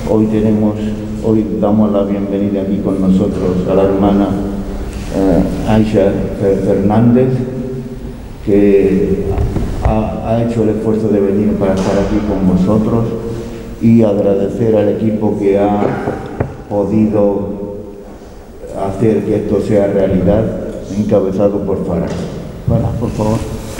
Hoy damos la bienvenida aquí con nosotros a la hermana Aisha Fernández, que ha hecho el esfuerzo de venir para estar aquí con vosotros, y agradecer al equipo que ha podido hacer que esto sea realidad, encabezado por Farah. Farah, por favor.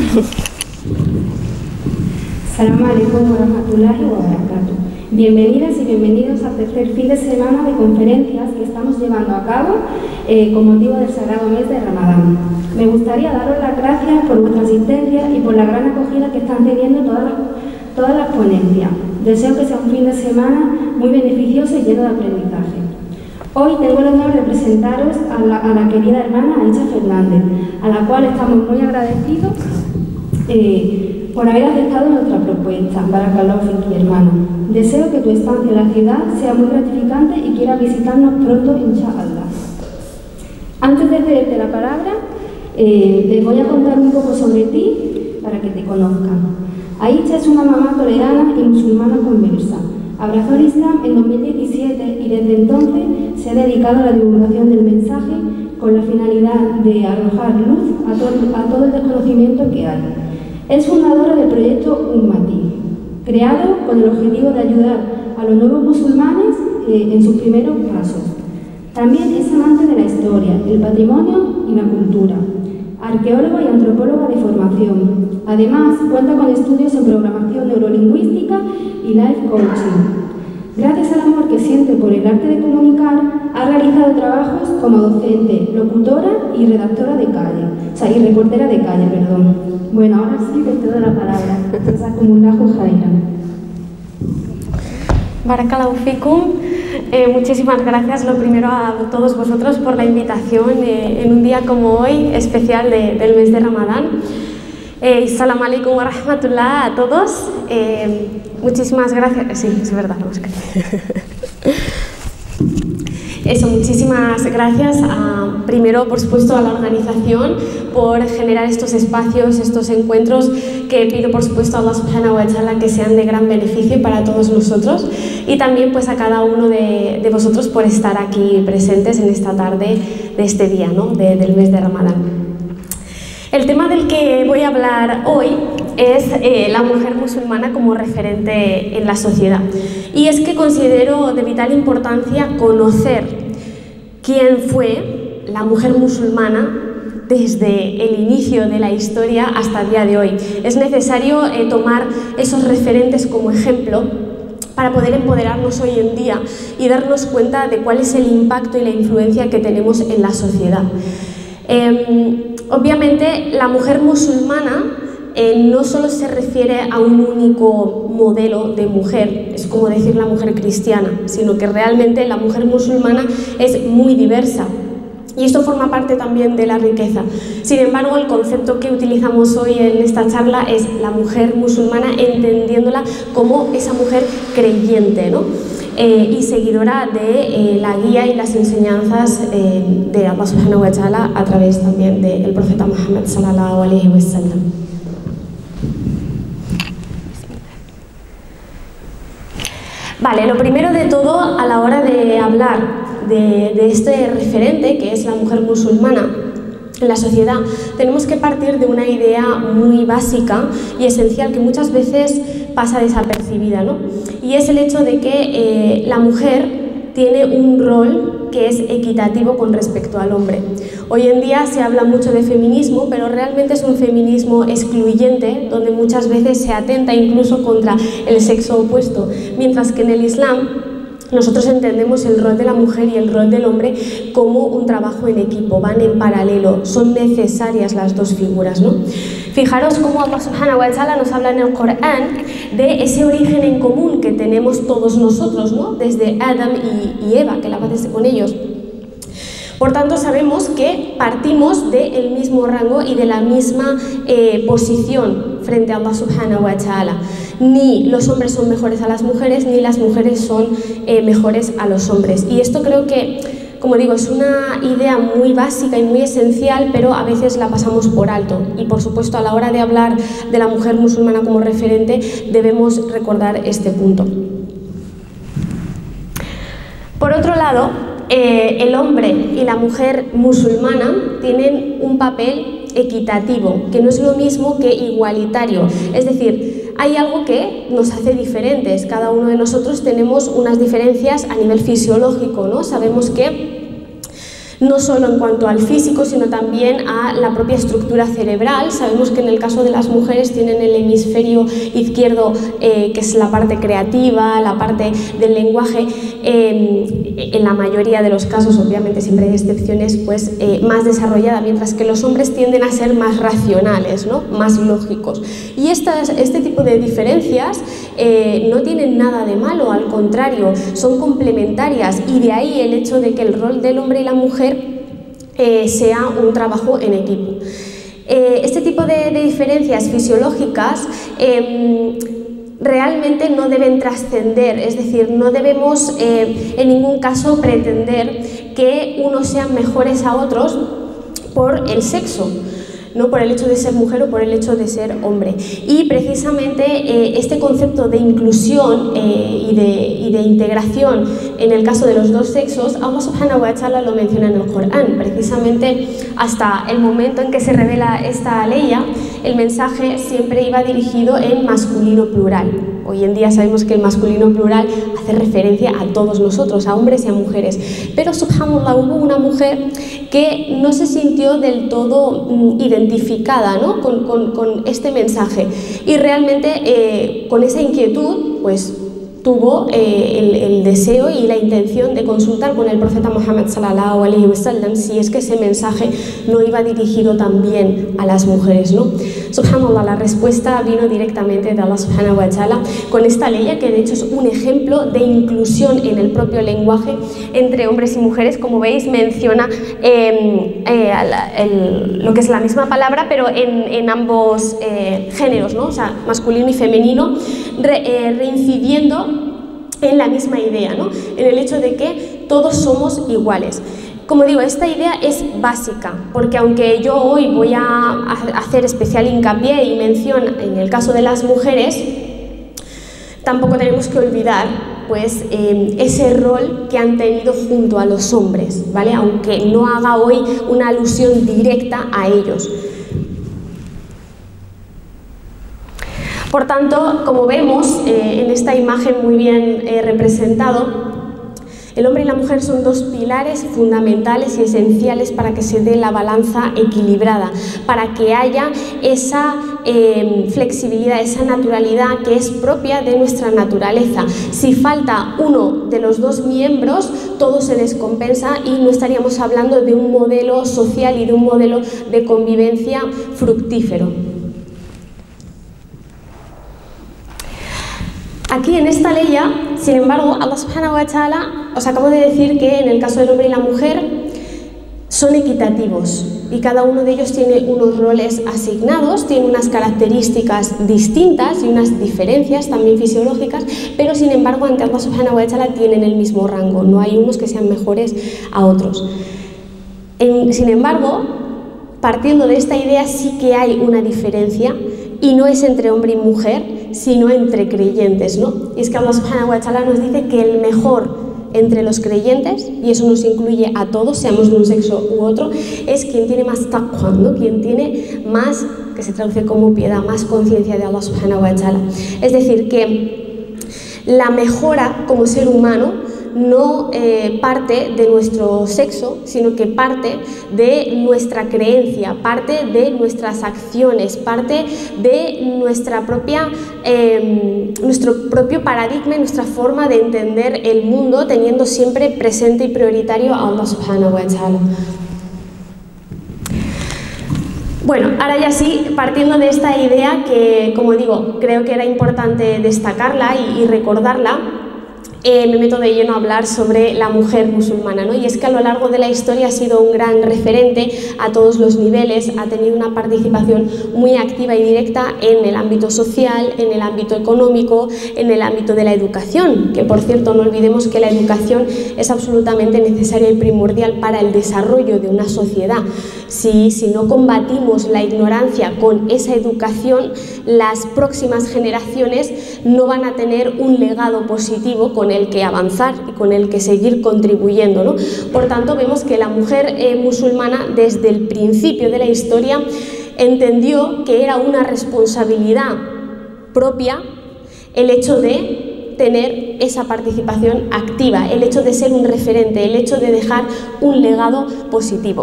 Salam alaikum wa rahmatullahi wa barakatuh. Bienvenidas y bienvenidos al tercer fin de semana de conferencias que estamos llevando a cabo con motivo del sagrado mes de Ramadán. Me gustaría daros las gracias por vuestra asistencia y por la gran acogida que están teniendo todas las ponencias. Deseo que sea un fin de semana muy beneficioso y lleno de aprendizaje. Hoy tengo el honor de presentaros a la querida hermana Aisha Fernández, a la cual estamos muy agradecidos por haber aceptado nuestra propuesta. Barakallahu fiki, hermana. Deseo que tu estancia en la ciudad sea muy gratificante y quieras visitarnos pronto, inshallah. Antes de cederte la palabra, les voy a contar un poco sobre ti para que te conozcan. Aisha es una mamá toledana y musulmana conversa. Abrazó el Islam en 2017 y desde entonces se ha dedicado a la divulgación del mensaje con la finalidad de arrojar luz a todo el desconocimiento que hay. Es fundadora del proyecto Ummati, creado con el objetivo de ayudar a los nuevos musulmanes en sus primeros pasos. También es amante de la historia, el patrimonio y la cultura, arqueóloga y antropóloga de formación. Además, cuenta con estudios en programación neurolingüística y life coaching. Gracias al amor que siente por el arte de comunicar, ha realizado trabajos como docente, locutora y redactora de calle, y reportera de calle, perdón. Bueno, ahora sí que te doy la palabra. Jazakumullahu khairan. Barakallahu fikum. Muchísimas gracias, lo primero, a todos vosotros por la invitación en un día como hoy, especial del mes de Ramadán. Salam alaikum wa rahmatullah a todos. Muchísimas gracias. Sí, es verdad, no es que... muchísimas gracias primero, por supuesto, a la organización por generar estos espacios, estos encuentros, que pido, por supuesto, a Allah subhanahu wa ta'ala que sean de gran beneficio para todos nosotros, y también pues a cada uno de vosotros por estar aquí presentes en esta tarde de este día, ¿no? del mes de Ramadán. El tema del que voy a hablar hoy es la mujer musulmana como referente en la sociedad. Y es que considero de vital importancia conocer quién fue la mujer musulmana desde el inicio de la historia hasta el día de hoy. Es necesario tomar esos referentes como ejemplo para poder empoderarnos hoy en día y darnos cuenta de cuál es el impacto y la influencia que tenemos en la sociedad. Obviamente, la mujer musulmana no solo se refiere a un único modelo de mujer, es como decir la mujer cristiana, sino que realmente la mujer musulmana es muy diversa. Y esto forma parte también de la riqueza. Sin embargo, el concepto que utilizamos hoy en esta charla es la mujer musulmana, entendiéndola como esa mujer creyente, ¿no? Y seguidora de la guía y las enseñanzas de Allah subhanahu wa ta'ala a través también del profeta Muhammad sallallahu alayhi wa sallam. Vale, lo primero de todo, a la hora de hablar de este referente que es la mujer musulmana en la sociedad, tenemos que partir de una idea muy básica y esencial que muchas veces pasa desapercibida, ¿no? Y es el hecho de que la mujer tiene un rol que es equitativo con respecto al hombre. Hoy en día se habla mucho de feminismo, pero realmente es un feminismo excluyente, donde muchas veces se atenta incluso contra el sexo opuesto, mientras que en el Islam nosotros entendemos el rol de la mujer y el rol del hombre como un trabajo en equipo, van en paralelo, son necesarias las dos figuras, ¿no? Fijaros cómo Allah subhanahu wa ta'ala nos habla en el Corán de ese origen en común que tenemos todos nosotros, ¿no? Desde Adam y Eva, que la paz esté con ellos. Por tanto, sabemos que partimos del mismo rango y de la misma posición frente a Allah subhanahu wa ta'ala. Ni los hombres son mejores a las mujeres, ni las mujeres son mejores a los hombres. Y esto creo que, como digo, es una idea muy básica y muy esencial, pero a veces la pasamos por alto. Y por supuesto, a la hora de hablar de la mujer musulmana como referente, debemos recordar este punto. Por otro lado, el hombre y la mujer musulmana tienen un papel equitativo, que no es lo mismo que igualitario. Es decir, hay algo que nos hace diferentes. Cada uno de nosotros tenemos unas diferencias a nivel fisiológico, ¿no? Sabemos que no solo en cuanto al físico, sino también a la propia estructura cerebral. Sabemos que en el caso de las mujeres tienen el hemisferio izquierdo, que es la parte creativa, la parte del lenguaje, en la mayoría de los casos, obviamente siempre hay excepciones, pues más desarrollada, mientras que los hombres tienden a ser más racionales, ¿no? Más lógicos. Y este tipo de diferencias no tienen nada de malo, al contrario, son complementarias, y de ahí el hecho de que el rol del hombre y la mujer sea un trabajo en equipo. Este tipo de diferencias fisiológicas realmente no deben trascender, es decir, no debemos en ningún caso pretender que unos sean mejores a otros por el sexo, no por el hecho de ser mujer o por el hecho de ser hombre. Y precisamente este concepto de inclusión y de integración en el caso de los dos sexos, Allah subhanahu wa ta'ala lo menciona en el Corán. Precisamente hasta el momento en que se revela esta ley, el mensaje siempre iba dirigido en masculino plural. Hoy en día sabemos que el masculino plural hace referencia a todos nosotros, a hombres y a mujeres. Pero subhanallah, hubo una mujer que no se sintió del todo identificada, ¿no? con este mensaje, y realmente con esa inquietud pues tuvo el deseo y la intención de consultar con el profeta Muhammad sallallahu alaihi wasallam si es que ese mensaje no iba dirigido también a las mujeres, ¿no? Subhanallah, la respuesta vino directamente de Allah subhanahu wa ta'ala con esta ley, que de hecho es un ejemplo de inclusión en el propio lenguaje entre hombres y mujeres. Como veis, menciona lo que es la misma palabra, pero en ambos géneros, ¿no? O sea, masculino y femenino, reincidiendo en la misma idea, ¿no? En el hecho de que todos somos iguales. Como digo, esta idea es básica, porque aunque yo hoy voy a hacer especial hincapié y mención en el caso de las mujeres, tampoco tenemos que olvidar pues ese rol que han tenido junto a los hombres, ¿vale? Aunque no haga hoy una alusión directa a ellos. Por tanto, como vemos en esta imagen muy bien representado, el hombre y la mujer son dos pilares fundamentales y esenciales para que se dé la balanza equilibrada, para que haya esa flexibilidad, esa naturalidad que es propia de nuestra naturaleza. Si falta uno de los dos miembros, todo se descompensa y no estaríamos hablando de un modelo social y de un modelo de convivencia fructífero. Aquí en esta ley, sin embargo, Allah subhanahu wa ta'ala, os acabo de decir que en el caso del hombre y la mujer son equitativos y cada uno de ellos tiene unos roles asignados, tiene unas características distintas y unas diferencias también fisiológicas, pero sin embargo ante Allah subhanahu wa ta'ala tienen el mismo rango, no hay unos que sean mejores a otros. Sin embargo, partiendo de esta idea, sí que hay una diferencia, y no es entre hombre y mujer, sino entre creyentes, ¿no? Y es que Allah subhanahu wa ta'ala nos dice que el mejor entre los creyentes, y eso nos incluye a todos, seamos de un sexo u otro, es quien tiene más taqwa, ¿no? Quien tiene más, que se traduce como piedad, más conciencia de Allah subhanahu wa ta'ala. Es decir, que la mejora como ser humano no parte de nuestro sexo, sino que parte de nuestra creencia, parte de nuestras acciones, parte de nuestra propia, nuestro propio paradigma, nuestra forma de entender el mundo, teniendo siempre presente y prioritario a Allah subhanahu wa ta'ala. Bueno, ahora ya sí, partiendo de esta idea que, como digo, creo que era importante destacarla y recordarla, me meto de lleno a hablar sobre la mujer musulmana, ¿no? Y es que a lo largo de la historia ha sido un gran referente a todos los niveles, ha tenido una participación muy activa y directa en el ámbito social, en el ámbito económico, en el ámbito de la educación, que por cierto no olvidemos que la educación es absolutamente necesaria y primordial para el desarrollo de una sociedad. Si no combatimos la ignorancia con esa educación, las próximas generaciones no van a tener un legado positivo con con el que avanzar y con el que seguir contribuyendo, ¿no? Por tanto, vemos que la mujer musulmana desde el principio de la historia entendió que era una responsabilidad propia el hecho de tener esa participación activa, el hecho de ser un referente, el hecho de dejar un legado positivo.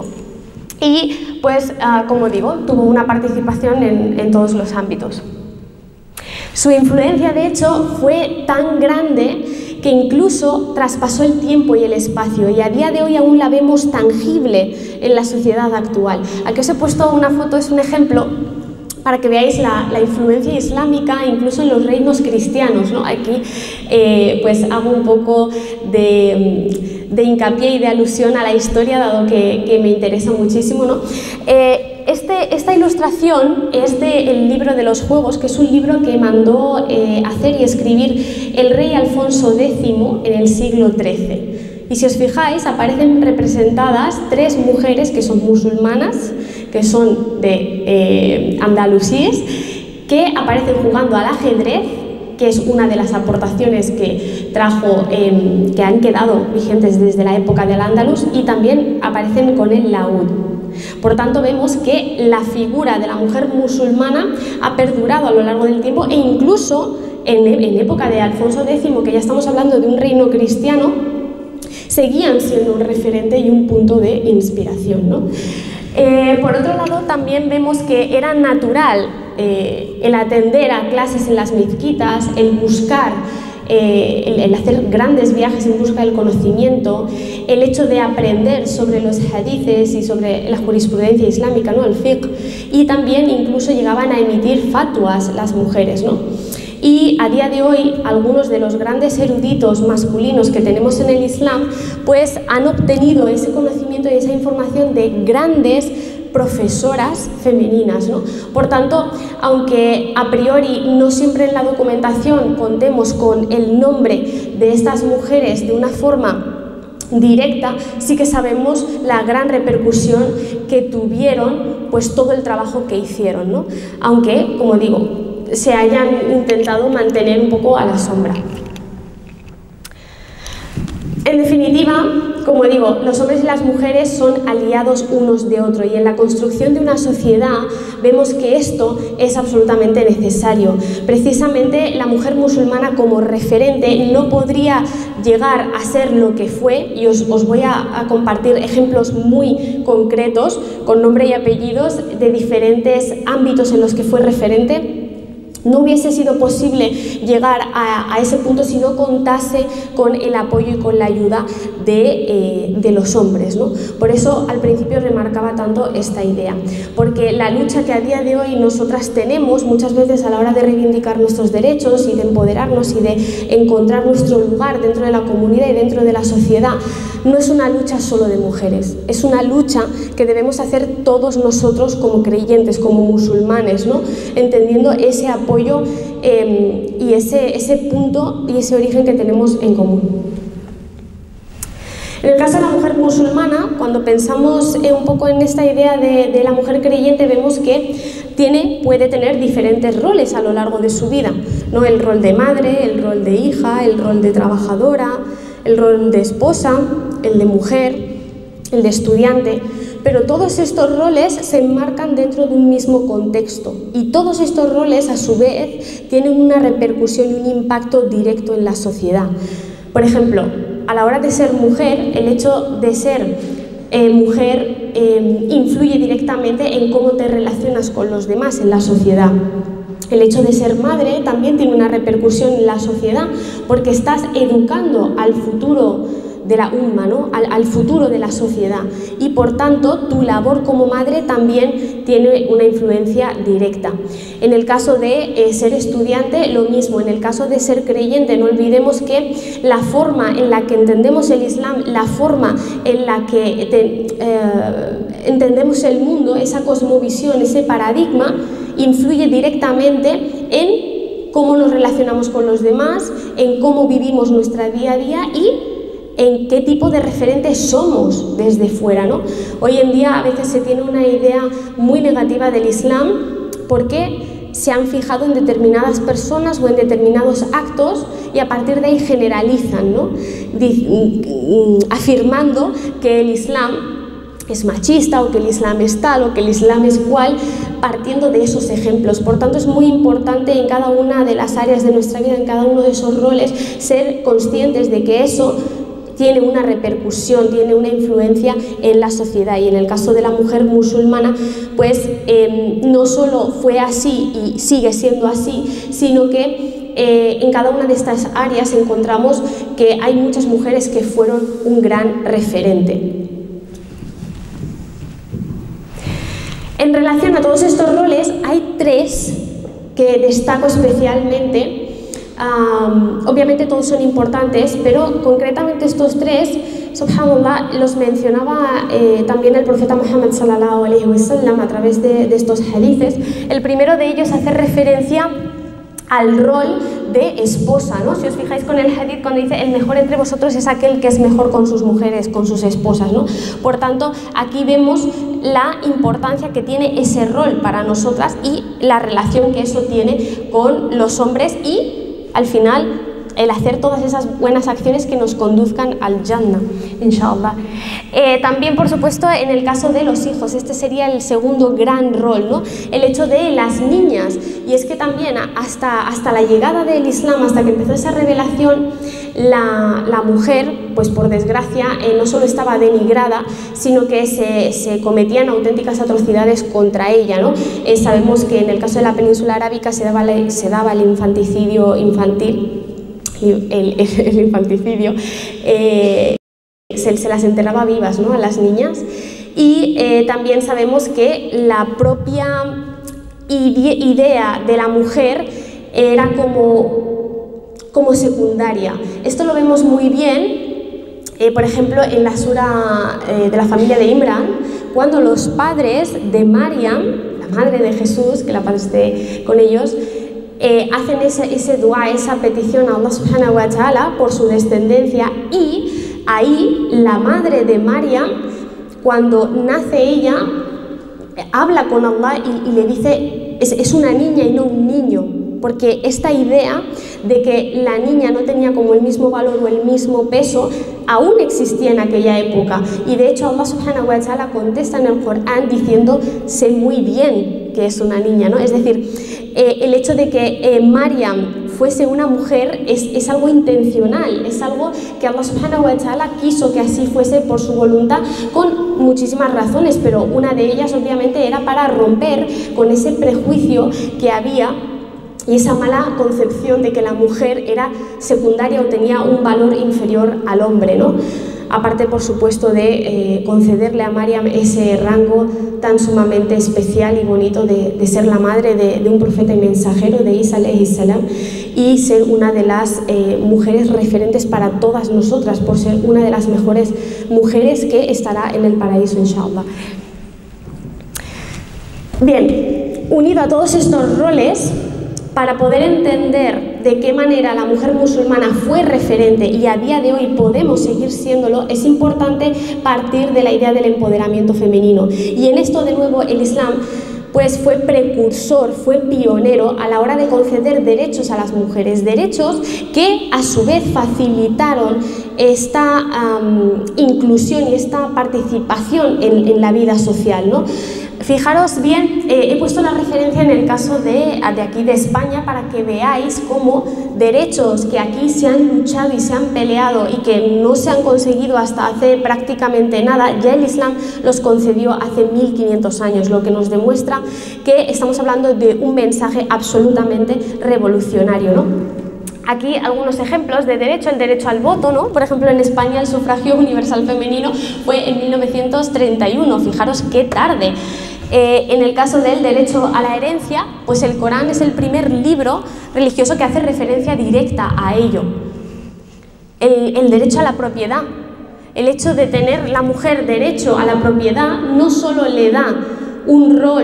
Y pues, como digo, tuvo una participación en todos los ámbitos. Su influencia, de hecho, fue tan grande que incluso traspasó el tiempo y el espacio, y a día de hoy aún la vemos tangible en la sociedad actual. Aquí os he puesto una foto, es un ejemplo para que veáis la influencia islámica incluso en los reinos cristianos, ¿no? Aquí pues hago un poco de hincapié y de alusión a la historia, dado que me interesa muchísimo, ¿no? Esta ilustración es del libro de los Juegos, que es un libro que mandó hacer y escribir el rey Alfonso X en el siglo XIII. Y si os fijáis, aparecen representadas 3 mujeres que son musulmanas, que son de andalusíes, que aparecen jugando al ajedrez, que es una de las aportaciones que trajo, que han quedado vigentes desde la época del Andalus, y también aparecen con el laúd. Por tanto, vemos que la figura de la mujer musulmana ha perdurado a lo largo del tiempo, e incluso en época de Alfonso X, que ya estamos hablando de un reino cristiano, seguían siendo un referente y un punto de inspiración, ¿no? Por otro lado, también vemos que era natural el atender a clases en las mezquitas, el buscar, el hacer grandes viajes en busca del conocimiento, el hecho de aprender sobre los hadices y sobre la jurisprudencia islámica, ¿no? El fiqh, y también incluso llegaban a emitir fatwas las mujeres, ¿no? Y a día de hoy, algunos de los grandes eruditos masculinos que tenemos en el Islam, pues han obtenido ese conocimiento y esa información de grandes profesoras femeninas, ¿no? Por tanto, aunque a priori no siempre en la documentación contemos con el nombre de estas mujeres de una forma directa, sí que sabemos la gran repercusión que tuvieron, pues todo el trabajo que hicieron, ¿no? Aunque, como digo, se hayan intentado mantener un poco a la sombra. En definitiva, como digo, los hombres y las mujeres son aliados unos de otros, y en la construcción de una sociedad vemos que esto es absolutamente necesario. Precisamente la mujer musulmana como referente no podría llegar a ser lo que fue, y os voy a compartir ejemplos muy concretos con nombre y apellidos de diferentes ámbitos en los que fue referente. No hubiese sido posible llegar a ese punto si no contase con el apoyo y con la ayuda de los hombres, ¿no? Por eso al principio remarcaba tanto esta idea, porque la lucha que a día de hoy nosotras tenemos muchas veces a la hora de reivindicar nuestros derechos y de empoderarnos y de encontrar nuestro lugar dentro de la comunidad y dentro de la sociedad, no es una lucha solo de mujeres, es una lucha que debemos hacer todos nosotros como creyentes, como musulmanes, ¿no? Entendiendo ese apoyo y ese punto y ese origen que tenemos en común. En el caso de la mujer musulmana, cuando pensamos un poco en esta idea de la mujer creyente, vemos que puede tener diferentes roles a lo largo de su vida, ¿no? El rol de madre, el rol de hija, el rol de trabajadora, el rol de esposa, el de mujer, el de estudiante. Pero todos estos roles se enmarcan dentro de un mismo contexto, y todos estos roles a su vez tienen una repercusión y un impacto directo en la sociedad. Por ejemplo, a la hora de ser mujer, el hecho de ser mujer influye directamente en cómo te relacionas con los demás en la sociedad. El hecho de ser madre también tiene una repercusión en la sociedad, porque estás educando al futuro de la umma, ¿no? al futuro de la sociedad, y por tanto tu labor como madre también tiene una influencia directa. En el caso de ser estudiante, lo mismo. En el caso de ser creyente, no olvidemos que la forma en la que entendemos el Islam, la forma en la que entendemos el mundo, esa cosmovisión, ese paradigma, influye directamente en cómo nos relacionamos con los demás, en cómo vivimos nuestra día a día y en qué tipo de referentes somos desde fuera, ¿no? Hoy en día a veces se tiene una idea muy negativa del Islam porque se han fijado en determinadas personas o en determinados actos y a partir de ahí generalizan, ¿no? Afirmando que el Islam es machista o que el Islam es tal o que el Islam es cual, partiendo de esos ejemplos. Por tanto, es muy importante en cada una de las áreas de nuestra vida, en cada uno de esos roles, ser conscientes de que eso tiene una repercusión, tiene una influencia en la sociedad. Y en el caso de la mujer musulmana, pues no solo fue así y sigue siendo así, sino que en cada una de estas áreas encontramos que hay muchas mujeres que fueron un gran referente. En relación a todos estos roles, hay tres que destaco especialmente. Obviamente todos son importantes, pero concretamente estos tres, subhanallah, los mencionaba también el profeta Muhammad sallallahu alaihi wasallam a través de estos hadices. El primero de ellos hace referencia al rol de esposa, ¿no? Si os fijáis con el hadith cuando dice el mejor entre vosotros es aquel que es mejor con sus mujeres, con sus esposas, ¿no? Por tanto, aquí vemos la importancia que tiene ese rol para nosotras y la relación que eso tiene con los hombres y, al final, el hacer todas esas buenas acciones que nos conduzcan al Jannah, inshallah. También, por supuesto, en el caso de los hijos, este sería el segundo gran rol, ¿no? El hecho de las niñas, y es que también hasta la llegada del Islam, hasta que empezó esa revelación, la mujer, pues por desgracia, no solo estaba denigrada, sino que se cometían auténticas atrocidades contra ella, ¿no? Sabemos que en el caso de la península arábica se daba el infanticidio infantil, el infanticidio, se las enterraba vivas, ¿no?, a las niñas. Y también sabemos que la propia idea de la mujer era como secundaria. Esto lo vemos muy bien, por ejemplo, en la sura de la familia de Imran, cuando los padres de Mariam, la madre de Jesús, que la paz esté con ellos, hacen ese dua, esa petición a Allah subhanahu wa ta'ala por su descendencia, y ahí la madre de Mariam, cuando nace ella, habla con Allah y le dice, es una niña y no un niño, porque esta idea de que la niña no tenía como el mismo valor o el mismo peso aún existía en aquella época, y de hecho Allah subhanahu wa ta'ala contesta en el Corán diciendo, sé muy bien que es una niña, ¿no? Es decir, el hecho de que Mariam fuese una mujer es algo intencional, es algo que Allah subhanahu wa ta'ala quiso que así fuese por su voluntad, con muchísimas razones, pero una de ellas obviamente era para romper con ese prejuicio que había y esa mala concepción de que la mujer era secundaria o tenía un valor inferior al hombre, ¿no? Aparte, por supuesto, de concederle a Mariam ese rango tan sumamente especial y bonito de ser la madre de un profeta y mensajero, de Isa alayhi salam, y ser una de las mujeres referentes para todas nosotras, por ser una de las mejores mujeres que estará en el paraíso, inshallah. Bien, unido a todos estos roles, para poder entender de qué manera la mujer musulmana fue referente y a día de hoy podemos seguir siéndolo, es importante partir de la idea del empoderamiento femenino. Y en esto, de nuevo, el Islam pues fue precursor, fue pionero a la hora de conceder derechos a las mujeres, derechos que a su vez facilitaron esta inclusión y esta participación en la vida social, ¿no? Fijaros bien, he puesto la referencia en el caso de aquí de España para que veáis cómo derechos que aquí se han luchado y se han peleado y que no se han conseguido hasta hace prácticamente nada, ya el Islam los concedió hace 1500 años, lo que nos demuestra que estamos hablando de un mensaje absolutamente revolucionario, ¿no? Aquí algunos ejemplos de derecho, el derecho al voto, ¿no? Por ejemplo, en España el sufragio universal femenino fue en 1931, fijaros qué tarde. En el caso del derecho a la herencia, pues el Corán es el primer libro religioso que hace referencia directa a ello. El derecho a la propiedad, el hecho de tener la mujer derecho a la propiedad no solo le da un rol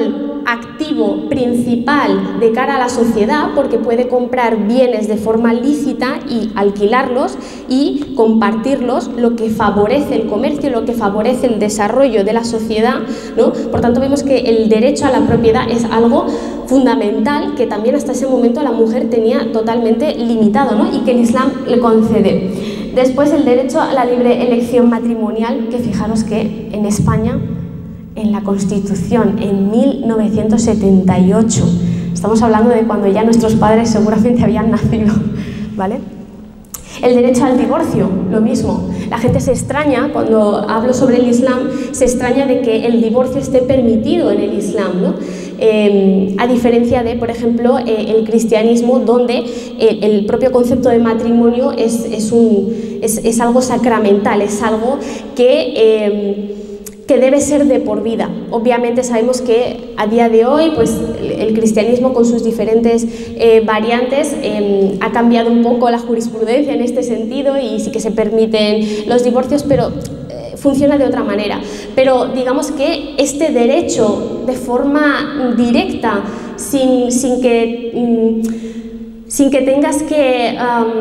activo principal de cara a la sociedad, porque puede comprar bienes de forma lícita y alquilarlos y compartirlos, lo que favorece el comercio, lo que favorece el desarrollo de la sociedad, ¿no? Por tanto, vemos que el derecho a la propiedad es algo fundamental que también hasta ese momento la mujer tenía totalmente limitado, ¿no? Y que el Islam le concede. Después, el derecho a la libre elección matrimonial, que fijaros que en España, en la Constitución, en 1978, estamos hablando de cuando ya nuestros padres seguramente habían nacido, ¿vale? El derecho al divorcio, lo mismo. La gente se extraña, cuando hablo sobre el Islam, se extraña de que el divorcio esté permitido en el Islam, ¿no? A diferencia de, por ejemplo, el cristianismo, donde el propio concepto de matrimonio es algo sacramental, es algo que debe ser de por vida. Obviamente sabemos que a día de hoy pues, el cristianismo con sus diferentes variantes ha cambiado un poco la jurisprudencia en este sentido y sí que se permiten los divorcios, pero funciona de otra manera. Pero digamos que este derecho de forma directa, sin que tengas que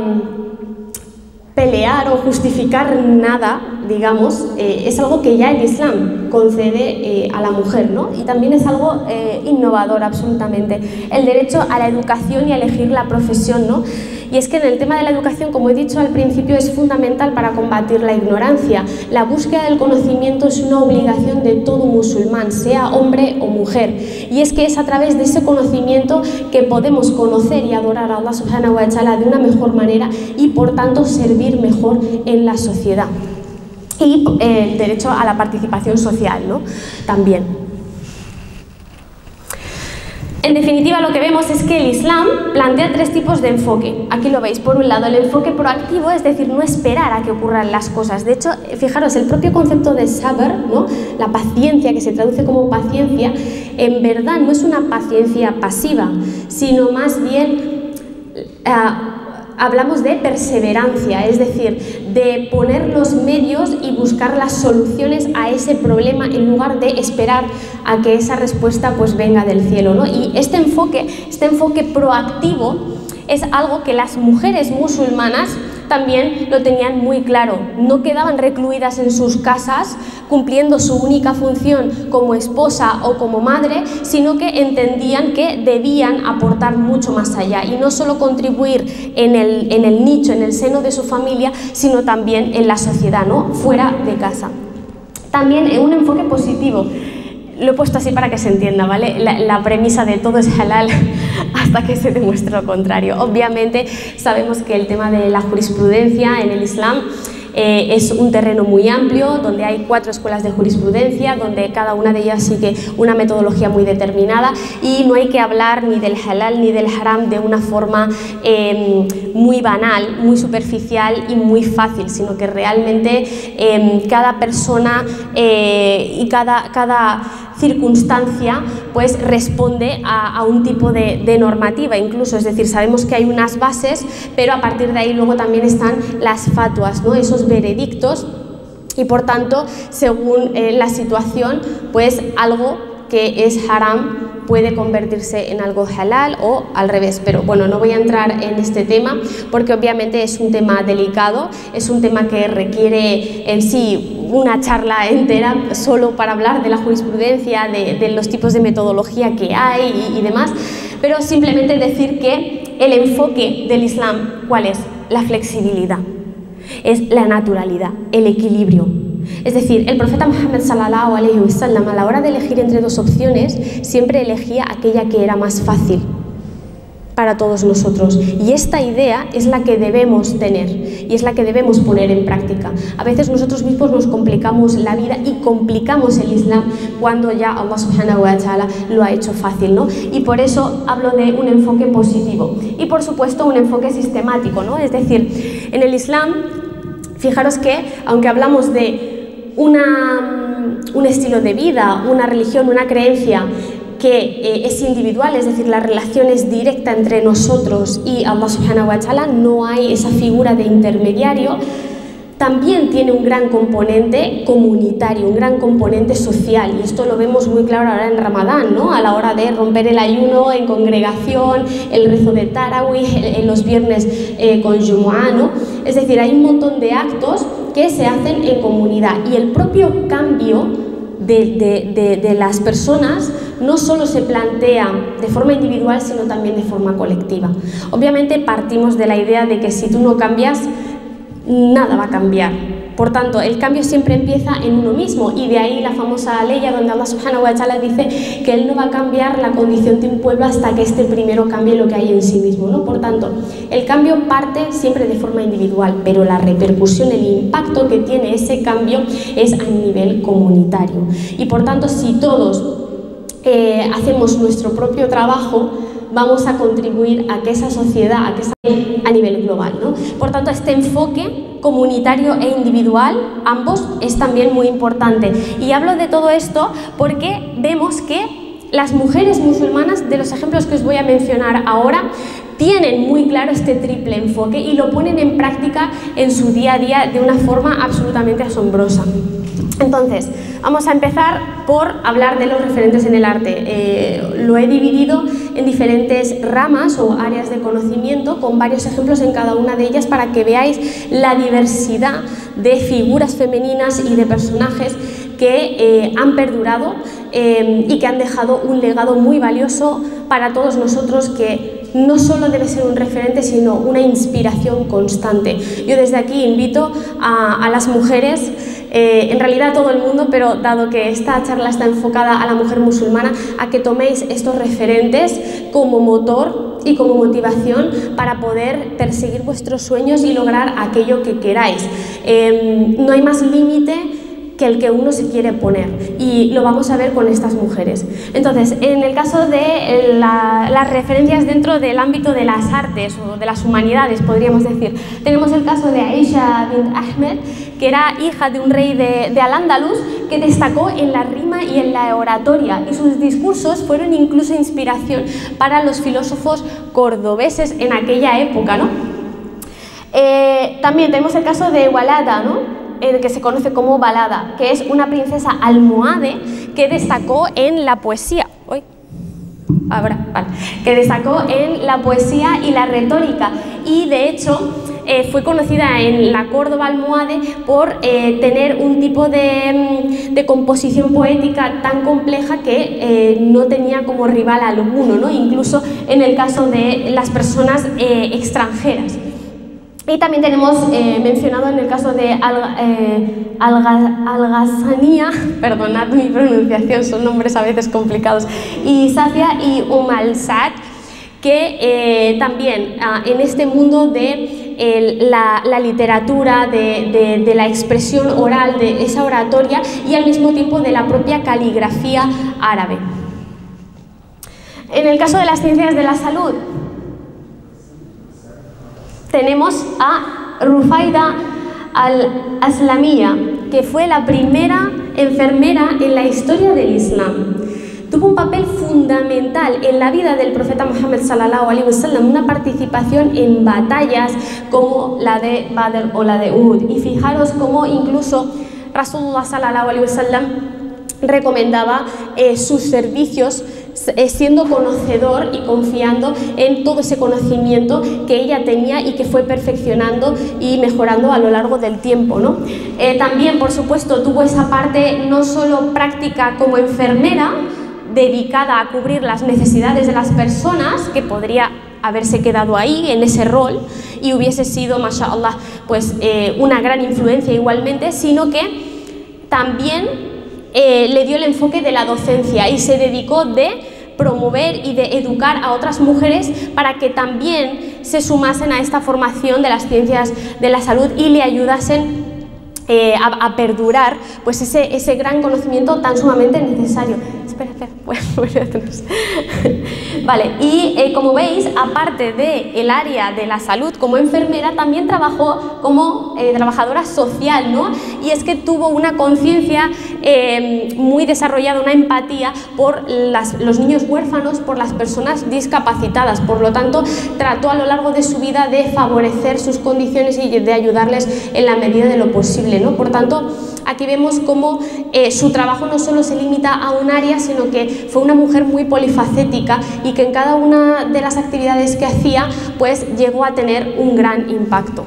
pelear o justificar nada, digamos, es algo que ya el Islam concede a la mujer, ¿no? Y también es algo innovador, absolutamente. El derecho a la educación y a elegir la profesión, ¿no? Y es que en el tema de la educación, como he dicho al principio, es fundamental para combatir la ignorancia. La búsqueda del conocimiento es una obligación de todo musulmán, sea hombre o mujer. Y es que es a través de ese conocimiento que podemos conocer y adorar a Allah subhanahu wa ta'ala de una mejor manera y, por tanto, servir mejor en la sociedad. Y el derecho a la participación social, ¿no? También. En definitiva, lo que vemos es que el Islam plantea tres tipos de enfoque. Aquí lo veis. Por un lado, el enfoque proactivo, es decir, no esperar a que ocurran las cosas. De hecho, fijaros, el propio concepto de sabr, ¿no? La paciencia, que se traduce como paciencia, en verdad no es una paciencia pasiva, sino más bien hablamos de perseverancia, es decir, de poner los medios y buscar las soluciones a ese problema en lugar de esperar a que esa respuesta pues venga del cielo, ¿no? Y este enfoque proactivo es algo que las mujeres musulmanas también lo tenían muy claro. No quedaban recluidas en sus casas cumpliendo su única función como esposa o como madre, sino que entendían que debían aportar mucho más allá y no solo contribuir en el nicho, en el seno de su familia, sino también en la sociedad, ¿no? Fuera de casa. También un enfoque positivo. Lo he puesto así para que se entienda, ¿vale? La premisa de todo es halal hasta que se demuestre lo contrario. Obviamente sabemos que el tema de la jurisprudencia en el Islam es un terreno muy amplio, donde hay 4 escuelas de jurisprudencia, donde cada una de ellas sigue una metodología muy determinada y no hay que hablar ni del halal ni del haram de una forma muy banal, muy superficial y muy fácil, sino que realmente cada persona y cada circunstancia pues responde a un tipo de normativa incluso, es decir, sabemos que hay unas bases, pero a partir de ahí luego también están las fatuas, ¿no? Esos veredictos y por tanto, según la situación, pues algo que es haram puede convertirse en algo halal o al revés, pero bueno, no voy a entrar en este tema porque obviamente es un tema delicado, es un tema que requiere en sí una charla entera solo para hablar de la jurisprudencia, de los tipos de metodología que hay y demás, pero simplemente decir que el enfoque del Islam, ¿cuál es? La flexibilidad, es la naturalidad, el equilibrio. Es decir, el profeta Muhammad sallallahu alaihi wasallam a la hora de elegir entre 2 opciones siempre elegía aquella que era más fácil para todos nosotros y esta idea es la que debemos tener y es la que debemos poner en práctica. A veces nosotros mismos nos complicamos la vida y complicamos el Islam cuando ya Allah subhanahu wa ta'ala lo ha hecho fácil, ¿no? Y por eso hablo de un enfoque positivo y por supuesto un enfoque sistemático, ¿no? Es decir, en el Islam, fijaros que aunque hablamos de un estilo de vida, una religión, una creencia que es individual, es decir, la relación es directa entre nosotros y Allah subhanahu wa ta'ala, no hay esa figura de intermediario. también tiene un gran componente comunitario, un gran componente social, y esto lo vemos muy claro ahora en Ramadán, ¿no? A la hora de romper el ayuno en congregación, el rezo de Tarawih, en los viernes con Jumu'ah, ¿no? Es decir, hay un montón de actos que se hacen en comunidad, y el propio cambio de las personas no solo se plantea de forma individual, sino también de forma colectiva. Obviamente partimos de la idea de que si tú no cambias, nada va a cambiar. Por tanto, el cambio siempre empieza en uno mismo, y de ahí la famosa ley donde Allah subhanahu wa ta'ala dice que Él no va a cambiar la condición de un pueblo hasta que este primero cambie lo que hay en sí mismo, ¿no? Por tanto, el cambio parte siempre de forma individual, pero la repercusión, el impacto que tiene ese cambio es a nivel comunitario. Y por tanto, si todos hacemos nuestro propio trabajo, vamos a contribuir a que esa sociedad, a nivel global, ¿no? Por tanto, este enfoque comunitario e individual, ambos, es también muy importante. Y hablo de todo esto porque vemos que las mujeres musulmanas, de los ejemplos que os voy a mencionar ahora, tienen muy claro este triple enfoque y lo ponen en práctica en su día a día de una forma absolutamente asombrosa. Entonces, vamos a empezar por hablar de los referentes en el arte. Lo he dividido en diferentes ramas o áreas de conocimiento, con varios ejemplos en cada una de ellas, para que veáis la diversidad de figuras femeninas y de personajes que han perdurado y que han dejado un legado muy valioso para todos nosotros, que no solo debe ser un referente, sino una inspiración constante. Yo desde aquí invito a las mujeres, en realidad a todo el mundo, pero dado que esta charla está enfocada a la mujer musulmana, a que toméis estos referentes como motor y como motivación para poder perseguir vuestros sueños y lograr aquello que queráis. No hay más límite que el que uno se quiere poner, y lo vamos a ver con estas mujeres. Entonces, en el caso de las referencias dentro del ámbito de las artes o de las humanidades, podríamos decir, tenemos el caso de Aisha bint Ahmed, que era hija de un rey de Al-Ándalus, que destacó en la rima y en la oratoria, y sus discursos fueron incluso inspiración para los filósofos cordobeses en aquella época, ¿no? También tenemos el caso de Walada, ¿no? Que se conoce como Balada, que es una princesa almohade que destacó en la poesía. Que destacó en la poesía y la retórica, y de hecho fue conocida en la Córdoba almohade por tener un tipo de composición poética tan compleja que no tenía como rival alguno, ¿no? Incluso en el caso de las personas extranjeras. Y también tenemos mencionado en el caso de Al-Ghazaniyya, perdonad mi pronunciación, son nombres a veces complicados, y Safia y Al-Sa'd, que también en este mundo de la literatura, de la expresión oral, de esa oratoria, y al mismo tiempo de la propia caligrafía árabe. En el caso de las ciencias de la salud, tenemos a Rufaida al-Aslamiyya, que fue la primera enfermera en la historia del Islam. Tuvo un papel fundamental en la vida del profeta Muhammad sallallahu alaihi wasallam, una participación en batallas como la de Badr o la de Uhud. Y fijaros cómo incluso Rasulullah sallallahu alaihi wasallam recomendaba sus servicios, siendo conocedor y confiando en todo ese conocimiento que ella tenía y que fue perfeccionando y mejorando a lo largo del tiempo, ¿no? También, por supuesto, tuvo esa parte no solo práctica como enfermera, dedicada a cubrir las necesidades de las personas, que podría haberse quedado ahí en ese rol y hubiese sido, mashallah, pues una gran influencia igualmente, sino que también le dio el enfoque de la docencia y se dedicó de promover y de educar a otras mujeres para que también se sumasen a esta formación de las ciencias de la salud y le ayudasen a perdurar pues ese gran conocimiento tan sumamente necesario. espera, bueno, atrás. Vale, y como veis, aparte del área de la salud como enfermera, también trabajó como trabajadora social, ¿no? Y es que tuvo una conciencia muy desarrollada, una empatía por los niños huérfanos, por las personas discapacitadas. Por lo tanto, trató a lo largo de su vida de favorecer sus condiciones y de ayudarles en la medida de lo posible, ¿no? Por tanto, aquí vemos cómo su trabajo no solo se limita a un área, sino que fue una mujer muy polifacética y que en cada una de las actividades que hacía, pues llegó a tener un gran impacto.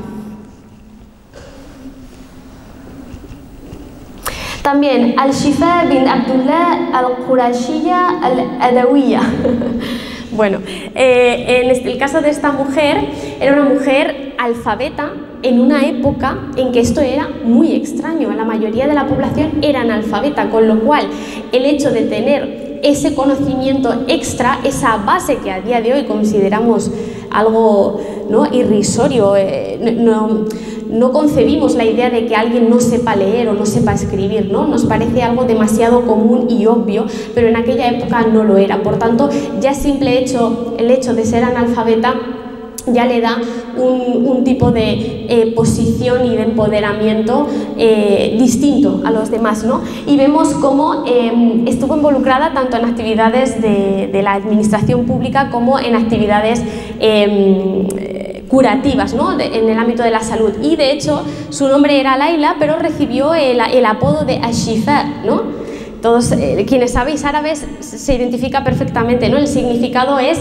También Al-Shifa bint Abdullah al-Qurashiyya al-Adawiyya. Bueno, en el caso de esta mujer, era una mujer alfabeta en una época en que esto era muy extraño. La mayoría de la población era analfabeta, con lo cual el hecho de tener ese conocimiento extra, esa base que a día de hoy consideramos algo, ¿no?, irrisorio, no concebimos la idea de que alguien no sepa leer o no sepa escribir, ¿no? Nos parece algo demasiado común y obvio, pero en aquella época no lo era. Por tanto, ya el hecho de ser analfabeta ya le da un tipo de posición y de empoderamiento distinto a los demás, ¿no? Y vemos cómo estuvo involucrada tanto en actividades de la administración pública como en actividades curativas, ¿no?, en el ámbito de la salud. Y de hecho su nombre era Laila, pero recibió el apodo de Al-Shifa, ¿no? Todos quienes sabéis árabes se identifica perfectamente, ¿no? El significado es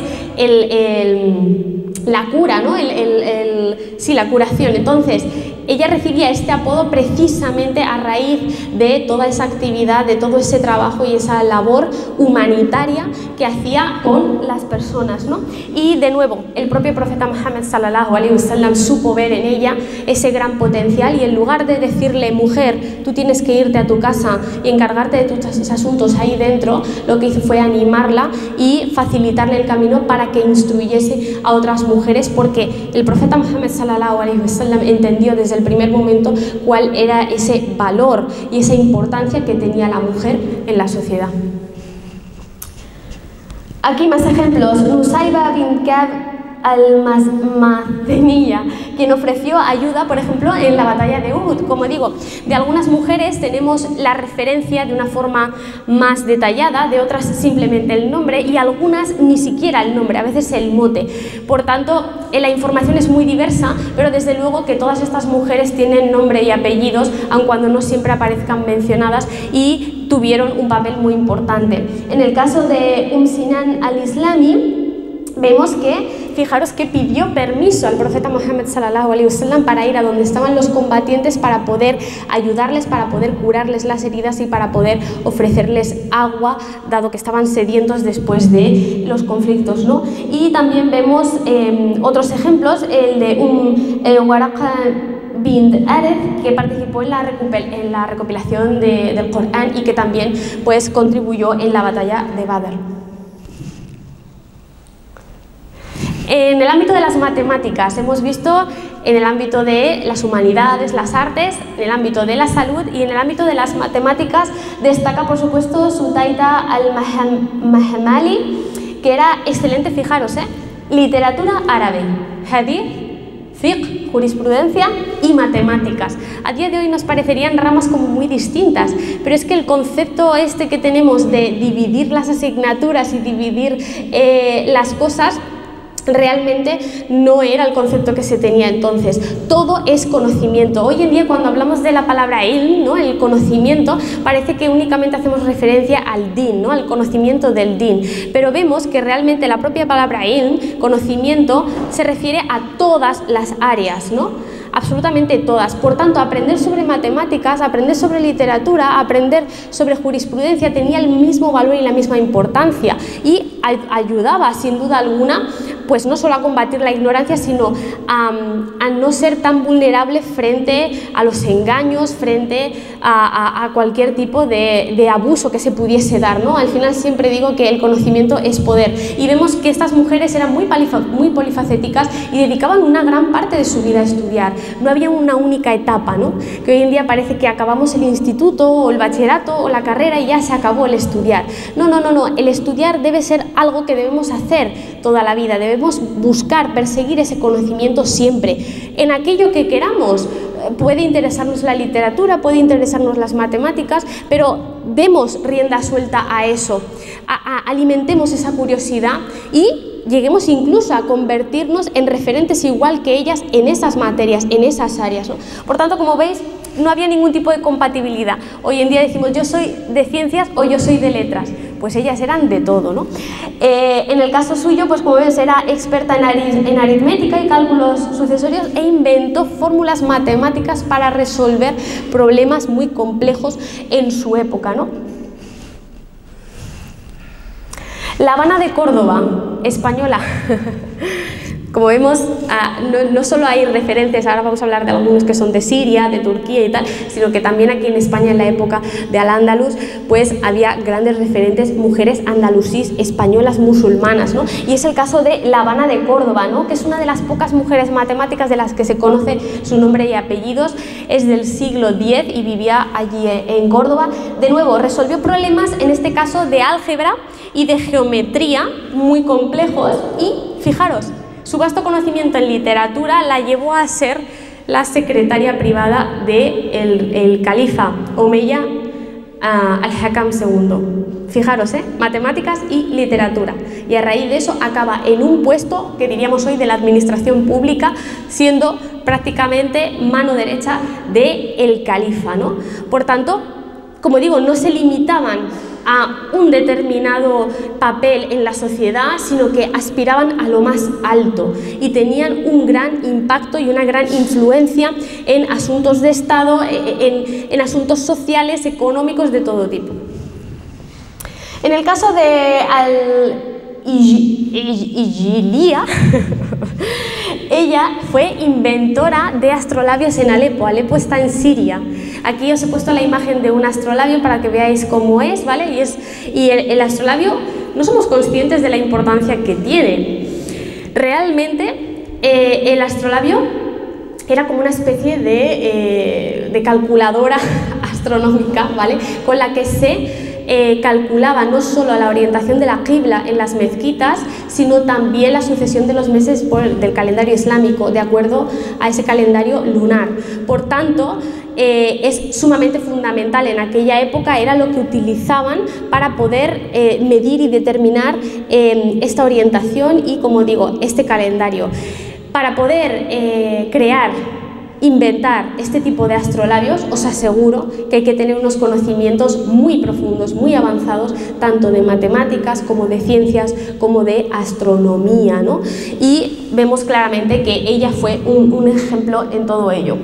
la cura, ¿no? Sí, la curación. Entonces, ella recibía este apodo precisamente a raíz de toda esa actividad, de todo ese trabajo y esa labor humanitaria que hacía con las personas, ¿no? Y de nuevo, el propio profeta Muhammad sallallahu alaihi wasallam supo ver en ella ese gran potencial y en lugar de decirle, mujer, tú tienes que irte a tu casa y encargarte de tus asuntos ahí dentro, lo que hizo fue animarla y facilitarle el camino para que instruyese a otras mujeres, porque el profeta Muhammad sallallahu alaihi wasallam entendió desde el primer momento cuál era ese valor y esa importancia que tenía la mujer en la sociedad. Aquí más ejemplos. Nusayba bint Ka'b al-Mazdeniyya, quien ofreció ayuda, por ejemplo, en la batalla de Uhud. Como digo, de algunas mujeres tenemos la referencia de una forma más detallada, de otras simplemente el nombre y algunas ni siquiera el nombre, a veces el mote. Por tanto, la información es muy diversa, pero desde luego que todas estas mujeres tienen nombre y apellidos, aun cuando no siempre aparezcan mencionadas, y tuvieron un papel muy importante. En el caso de Sinan al-Islami, vemos que, fijaros que pidió permiso al profeta Muhammad sallallahu alaihi wasallam para ir a donde estaban los combatientes, para poder ayudarles, para poder curarles las heridas y para poder ofrecerles agua, dado que estaban sedientos después de los conflictos, ¿no? Y también vemos otros ejemplos, el de Waraqa bint Areth, que participó en la recopilación del Corán y que también, pues, contribuyó en la batalla de Badr. En el ámbito de las matemáticas hemos visto en el ámbito de las humanidades, las artes, en el ámbito de la salud y en el ámbito de las matemáticas destaca, por supuesto, Sutaita al-Mahamali, que era excelente, fijaros, literatura árabe, hadith, fiqh, jurisprudencia y matemáticas. A día de hoy nos parecerían ramas como muy distintas, pero es que el concepto este que tenemos de dividir las asignaturas y dividir las cosas realmente no era el concepto que se tenía entonces. Todo es conocimiento. Hoy en día, cuando hablamos de la palabra ilm, ¿no?, el conocimiento, parece que únicamente hacemos referencia al din, ¿no?, al conocimiento del din, pero vemos que realmente la propia palabra ilm, conocimiento, se refiere a todas las áreas, ¿no?, absolutamente todas. Por tanto, aprender sobre matemáticas, aprender sobre literatura, aprender sobre jurisprudencia tenía el mismo valor y la misma importancia y ayudaba sin duda alguna pues no solo a combatir la ignorancia, sino a no ser tan vulnerable frente a los engaños, frente a cualquier tipo de abuso que se pudiese dar, ¿no? Al final siempre digo que el conocimiento es poder, y vemos que estas mujeres eran muy polifacéticas y dedicaban una gran parte de su vida a estudiar. No había una única etapa, ¿no? Que hoy en día parece que acabamos el instituto o el bachillerato o la carrera y ya se acabó el estudiar. No, el estudiar debe ser algo que debemos hacer toda la vida, debemos buscar, perseguir ese conocimiento siempre, en aquello que queramos. Puede interesarnos la literatura, puede interesarnos las matemáticas, pero demos rienda suelta a eso, alimentemos esa curiosidad y lleguemos incluso a convertirnos en referentes igual que ellas en esas materias, en esas áreas, ¿no? Por tanto, como veis, no había ningún tipo de compatibilidad. Hoy en día decimos yo soy de ciencias o yo soy de letras, pues ellas eran de todo, ¿no? En el caso suyo, pues como ves, era experta en aritmética y cálculos sucesorios e inventó fórmulas matemáticas para resolver problemas muy complejos en su época, ¿no? La Habana de Córdoba, española. Como vemos, no solo hay referentes, ahora vamos a hablar de algunos que son de Siria, de Turquía y tal, sino que también aquí en España, en la época de Al-Ándalus, pues había grandes referentes, mujeres andalusíes, españolas, musulmanas, ¿no? Y es el caso de La Habana de Córdoba, ¿no? Que es una de las pocas mujeres matemáticas de las que se conoce su nombre y apellidos, es del siglo X y vivía allí en Córdoba. De nuevo, resolvió problemas, en este caso de álgebra y de geometría muy complejos y, fijaros, su vasto conocimiento en literatura la llevó a ser la secretaria privada del califa Omeya al-Hakam II. Fijaros, matemáticas y literatura. Y a raíz de eso acaba en un puesto que diríamos hoy de la administración pública, siendo prácticamente mano derecha del califa, ¿no? Por tanto, como digo, no se limitaban a un determinado papel en la sociedad, sino que aspiraban a lo más alto y tenían un gran impacto y una gran influencia en asuntos de Estado, en asuntos sociales, económicos, de todo tipo. En el caso de Al-Ijilía, ella fue inventora de astrolabios en Alepo. Alepo está en Siria. Aquí os he puesto la imagen de un astrolabio para que veáis cómo es, ¿vale? Y el astrolabio, no somos conscientes de la importancia que tiene. Realmente, el astrolabio era como una especie de calculadora astronómica, ¿vale? Con la que se calculaba no solo la orientación de la qibla en las mezquitas, sino también la sucesión de los meses del calendario islámico, de acuerdo a ese calendario lunar. Por tanto, es sumamente fundamental. En aquella época era lo que utilizaban para poder medir y determinar esta orientación y, como digo, este calendario. Para poder inventar este tipo de astrolabios, os aseguro que hay que tener unos conocimientos muy profundos, muy avanzados, tanto de matemáticas como de ciencias, como de astronomía, ¿no? Y vemos claramente que ella fue un ejemplo en todo ello.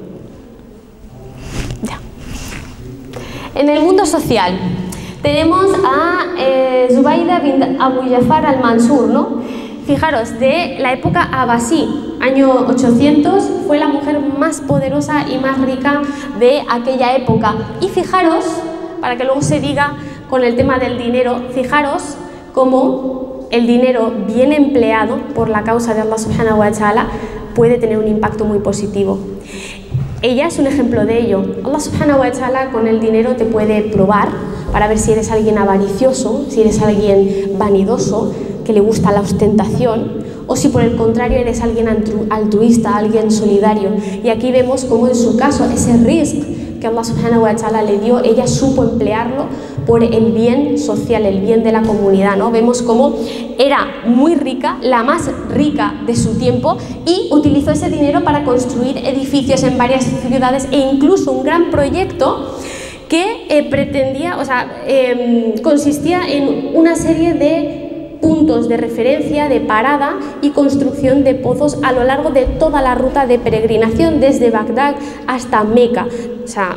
Ya. En el mundo social tenemos a Zubaida bint Abu Jafar al-Mansur, ¿no? Fijaros, de la época abasí, año 800, fue la mujer más poderosa y más rica de aquella época. Y fijaros, para que luego se diga con el tema del dinero, fijaros cómo el dinero bien empleado por la causa de Allah subhanahu wa ta'ala puede tener un impacto muy positivo. Ella es un ejemplo de ello. Allah subhanahu wa ta'ala con el dinero te puede probar para ver si eres alguien avaricioso, si eres alguien vanidoso, que le gusta la ostentación, o si por el contrario eres alguien altruista, alguien solidario. Y aquí vemos cómo en su caso ese rizq que Allah subhanahu wa ta'ala le dio, ella supo emplearlo por el bien social, el bien de la comunidad, ¿no? Vemos cómo era muy rica, la más rica de su tiempo, y utilizó ese dinero para construir edificios en varias ciudades e incluso un gran proyecto que pretendía, consistía en una serie de puntos de referencia, de parada y construcción de pozos a lo largo de toda la ruta de peregrinación desde Bagdad hasta Meca. O sea,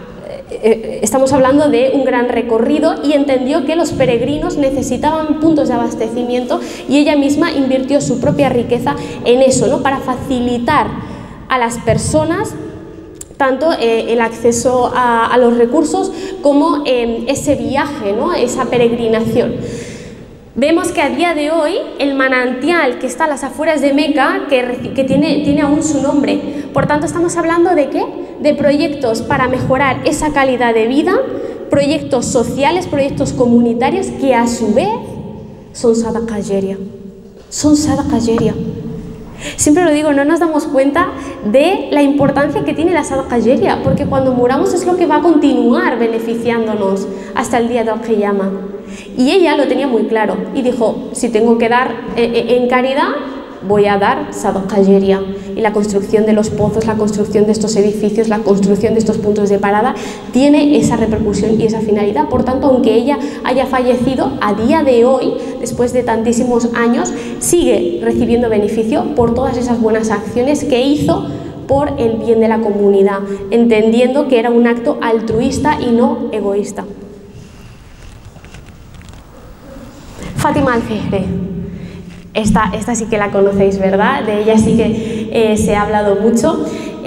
estamos hablando de un gran recorrido, y entendió que los peregrinos necesitaban puntos de abastecimiento y ella misma invirtió su propia riqueza en eso, ¿no? Para facilitar a las personas tanto el acceso a los recursos como ese viaje, ¿no? Esa peregrinación. Vemos que a día de hoy el manantial que está a las afueras de Meca, que tiene aún su nombre. Por tanto, estamos hablando de ¿qué? De proyectos para mejorar esa calidad de vida, proyectos sociales, proyectos comunitarios que a su vez son sadaqa jaria. Son sadaqa jaria. Siempre lo digo, no nos damos cuenta de la importancia que tiene la sadaqa jaria, porque cuando muramos es lo que va a continuar beneficiándonos hasta el día del Qiyamah. Y ella lo tenía muy claro y dijo, si tengo que dar en caridad, voy a dar sadaqa jaria. Y la construcción de los pozos, la construcción de estos edificios, la construcción de estos puntos de parada tiene esa repercusión y esa finalidad. Por tanto, aunque ella haya fallecido, a día de hoy, después de tantísimos años, sigue recibiendo beneficio por todas esas buenas acciones que hizo por el bien de la comunidad, entendiendo que era un acto altruista y no egoísta. Fátima Al-Fihri. Esta sí que la conocéis, ¿verdad? De ella sí que se ha hablado mucho.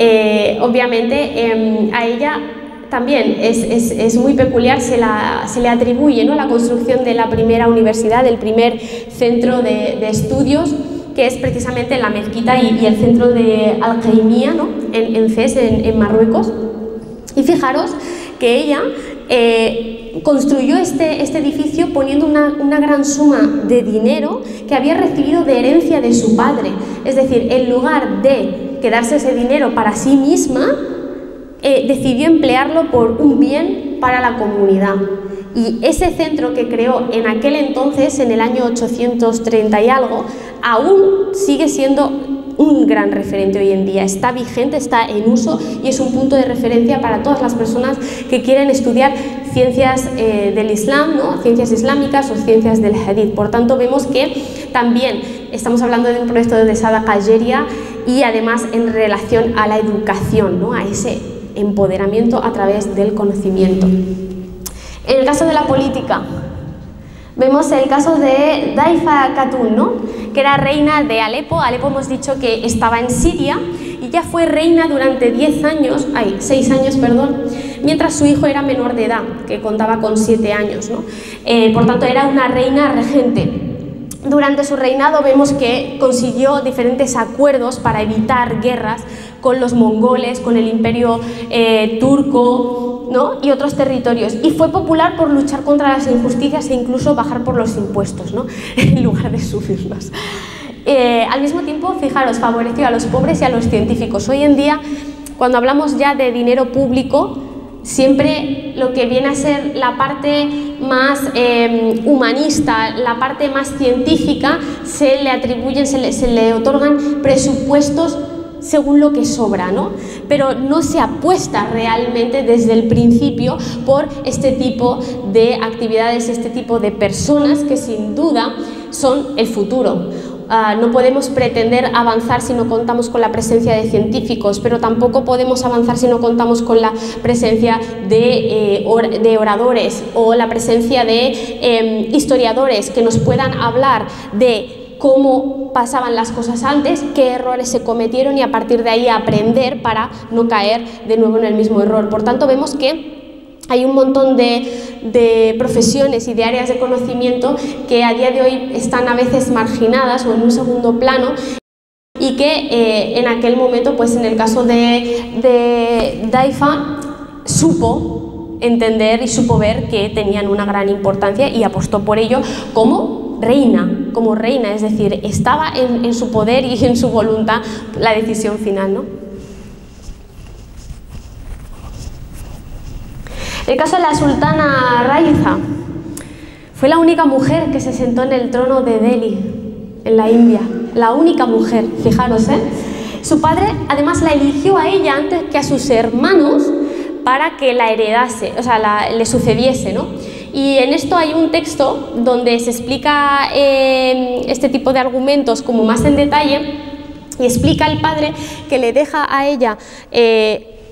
Obviamente a ella también es muy peculiar, se le atribuye, ¿no?, la construcción de la primera universidad, del primer centro de estudios, que es precisamente la mezquita y el centro de Al-Qaimiyya, ¿no?, en Fez, en Marruecos. Y fijaros que ella construyó este edificio poniendo una gran suma de dinero que había recibido de herencia de su padre. Es decir, en lugar de quedarse ese dinero para sí misma, decidió emplearlo por un bien para la comunidad. Y ese centro que creó en aquel entonces, en el año 830 y algo, aún sigue siendo un gran referente hoy en día. Está vigente, está en uso y es un punto de referencia para todas las personas que quieren estudiar ciencias del Islam, ¿no?, ciencias islámicas o ciencias del Hadith. Por tanto, vemos que también estamos hablando de un proyecto de sadaqa jaria y además en relación a la educación, ¿no?, a ese empoderamiento a través del conocimiento. En el caso de la política, vemos el caso de Daifa Khatun, ¿no?, que era reina de Alepo. Alepo hemos dicho que estaba en Siria y ya fue reina durante 6 años, mientras su hijo era menor de edad, que contaba con 7 años, ¿no? Por tanto, era una reina regente. Durante su reinado vemos que consiguió diferentes acuerdos para evitar guerras con los mongoles, con el imperio turco, ¿no?, y otros territorios, y fue popular por luchar contra las injusticias e incluso bajar por los impuestos, ¿no?, en lugar de subirlos. Al mismo tiempo, fijaros, favoreció a los pobres y a los científicos. Hoy en día, cuando hablamos ya de dinero público, siempre lo que viene a ser la parte más humanista, la parte más científica, se le atribuyen, se le otorgan presupuestos según lo que sobra, ¿no? Pero no se apuesta realmente desde el principio por este tipo de actividades, este tipo de personas que sin duda son el futuro. No podemos pretender avanzar si no contamos con la presencia de científicos, pero tampoco podemos avanzar si no contamos con la presencia de oradores o la presencia de historiadores que nos puedan hablar de cómo pasaban las cosas antes, qué errores se cometieron y a partir de ahí aprender para no caer de nuevo en el mismo error. Por tanto, vemos que hay un montón de profesiones y de áreas de conocimiento que a día de hoy están a veces marginadas o en un segundo plano y que en aquel momento, pues en el caso de Daifa, supo entender y supo ver que tenían una gran importancia y apostó por ello como reina, es decir, estaba en su poder y en su voluntad la decisión final, ¿no? El caso de la sultana Raiza fue la única mujer que se sentó en el trono de Delhi, en la India, la única mujer, fijaros, ¿eh? Su padre además la eligió a ella antes que a sus hermanos para que la heredase, o sea, le sucediese, ¿no? Y en esto hay un texto donde se explica este tipo de argumentos como más en detalle y explica el padre que le deja a ella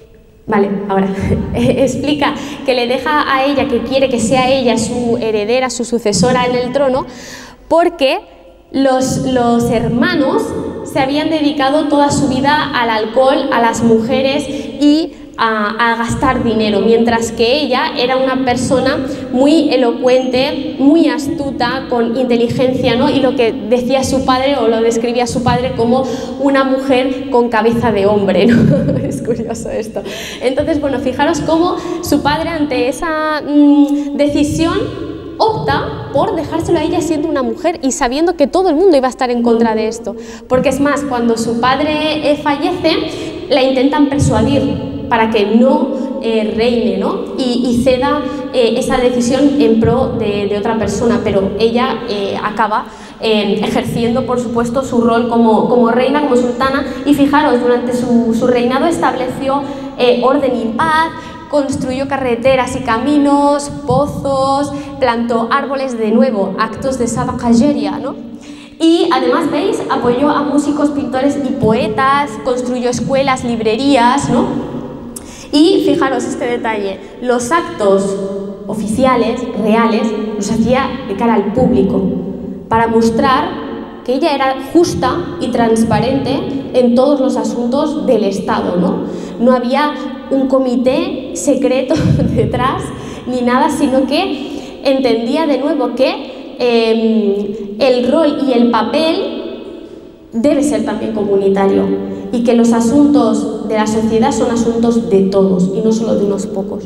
Vale, ahora explica que le deja a ella, que quiere que sea ella su heredera, su sucesora en el trono, porque los hermanos se habían dedicado toda su vida al alcohol, a las mujeres y a gastar dinero, mientras que ella era una persona muy elocuente, muy astuta, con inteligencia, ¿no? Y lo que decía su padre, o lo describía su padre como una mujer con cabeza de hombre, ¿no? Es curioso esto. Entonces, bueno, fijaros cómo su padre, ante esa decisión, opta por dejárselo a ella siendo una mujer y sabiendo que todo el mundo iba a estar en contra de esto. Porque es más, cuando su padre fallece, la intentan persuadir para que no reine, ¿no? Y ceda esa decisión en pro de otra persona, pero ella acaba ejerciendo, por supuesto, su rol como reina, como sultana, y fijaros, durante su reinado estableció orden y paz, construyó carreteras y caminos, pozos, plantó árboles, de nuevo, actos de sadaqa jariya, ¿no? Y además, ¿veis? Apoyó a músicos, pintores y poetas, construyó escuelas, librerías, ¿no? Y fijaros este detalle, los actos oficiales, reales, los hacía de cara al público, para mostrar que ella era justa y transparente en todos los asuntos del Estado, ¿no? No había un comité secreto detrás ni nada, sino que entendía de nuevo que el rol y el papel debe ser también comunitario y que los asuntos de la sociedad son asuntos de todos y no solo de unos pocos.